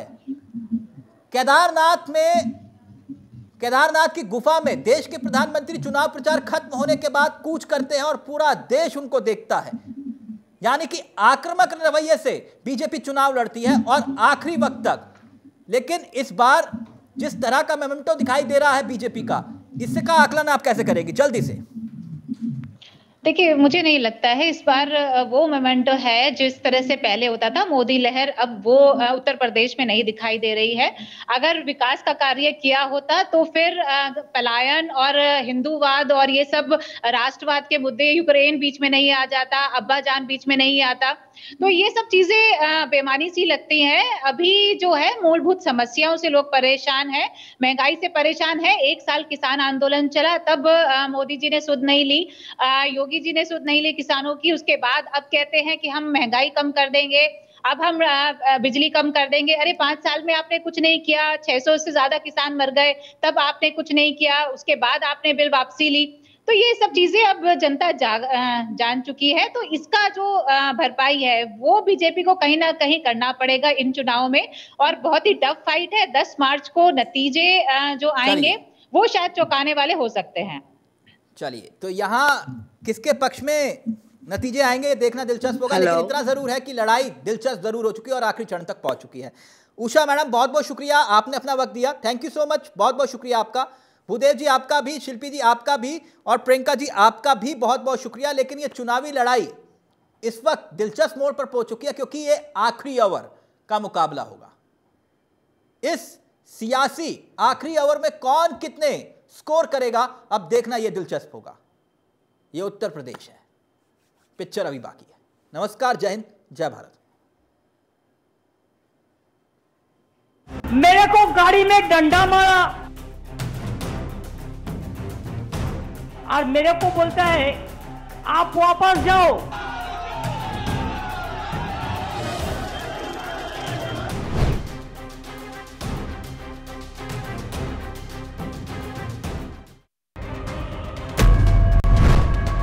केदारनाथ में, केदारनाथ की गुफा में देश के प्रधानमंत्री चुनाव प्रचार खत्म होने के बाद कूच करते हैं और पूरा देश उनको देखता है। यानी कि आक्रामक रवैये से बीजेपी चुनाव लड़ती है और आखिरी वक्त तक। लेकिन इस बार जिस तरह का मोमेंटो दिखाई दे रहा है बीजेपी का, इससे का आकलन आप कैसे करेंगे जल्दी से? देखिए, मुझे नहीं लगता है इस बार वो मोमेंटो है जिस तरह से पहले होता था मोदी लहर, अब वो उत्तर प्रदेश में नहीं दिखाई दे रही है। अगर विकास का कार्य किया होता तो फिर पलायन और हिंदूवाद और ये सब राष्ट्रवाद के मुद्दे, यूक्रेन बीच में नहीं आ जाता, अब्बाजान बीच में नहीं आता, तो ये सब चीजें बेमानी सी लगती हैं। अभी जो है मूलभूत समस्याओं से लोग परेशान हैं, महंगाई से परेशान है। एक साल किसान आंदोलन चला, तब मोदी जी ने सुध नहीं ली, योगी जी ने सुध नहीं ली किसानों की। उसके बाद अब कहते हैं कि हम महंगाई कम कर देंगे, अब हम बिजली कम कर देंगे। अरे पांच साल में आपने कुछ नहीं किया, छह सौ से ज्यादा किसान मर गए, तब आपने कुछ नहीं किया। उसके बाद आपने बिल वापसी ली। तो ये सब चीजें अब जनता जान चुकी है, तो इसका जो भरपाई है वो बीजेपी को कहीं ना कहीं करना पड़ेगा इन चुनावों में। और बहुत ही टफ फाइट है। दस मार्च को नतीजे जो आएंगे वो शायद चौंकाने वाले हो सकते हैं। चलिए, तो यहाँ किसके पक्ष में नतीजे आएंगे ये देखना दिलचस्प होगा, लेकिन इतना जरूर है कि लड़ाई दिलचस्प जरूर हो चुकी है और आखिरी चरण तक पहुंच चुकी है। उषा मैडम, बहुत बहुत शुक्रिया, आपने अपना वक्त दिया, थैंक यू सो मच, बहुत बहुत शुक्रिया आपका। भूदेव जी आपका भी, शिल्पी जी आपका भी, और प्रियंका जी आपका भी बहुत बहुत शुक्रिया। लेकिन ये चुनावी लड़ाई इस वक्त दिलचस्प मोड़ पर पहुंच चुकी है, क्योंकि ये आखिरी ओवर का मुकाबला होगा। इस सियासी आखिरी ओवर में कौन कितने स्कोर करेगा, अब देखना यह दिलचस्प होगा। ये उत्तर प्रदेश है, पिक्चर अभी बाकी है। नमस्कार, जय हिंद, जय भारत। मेरे को गाड़ी में डंडा मारा और मेरे को बोलता है आप वापस जाओ।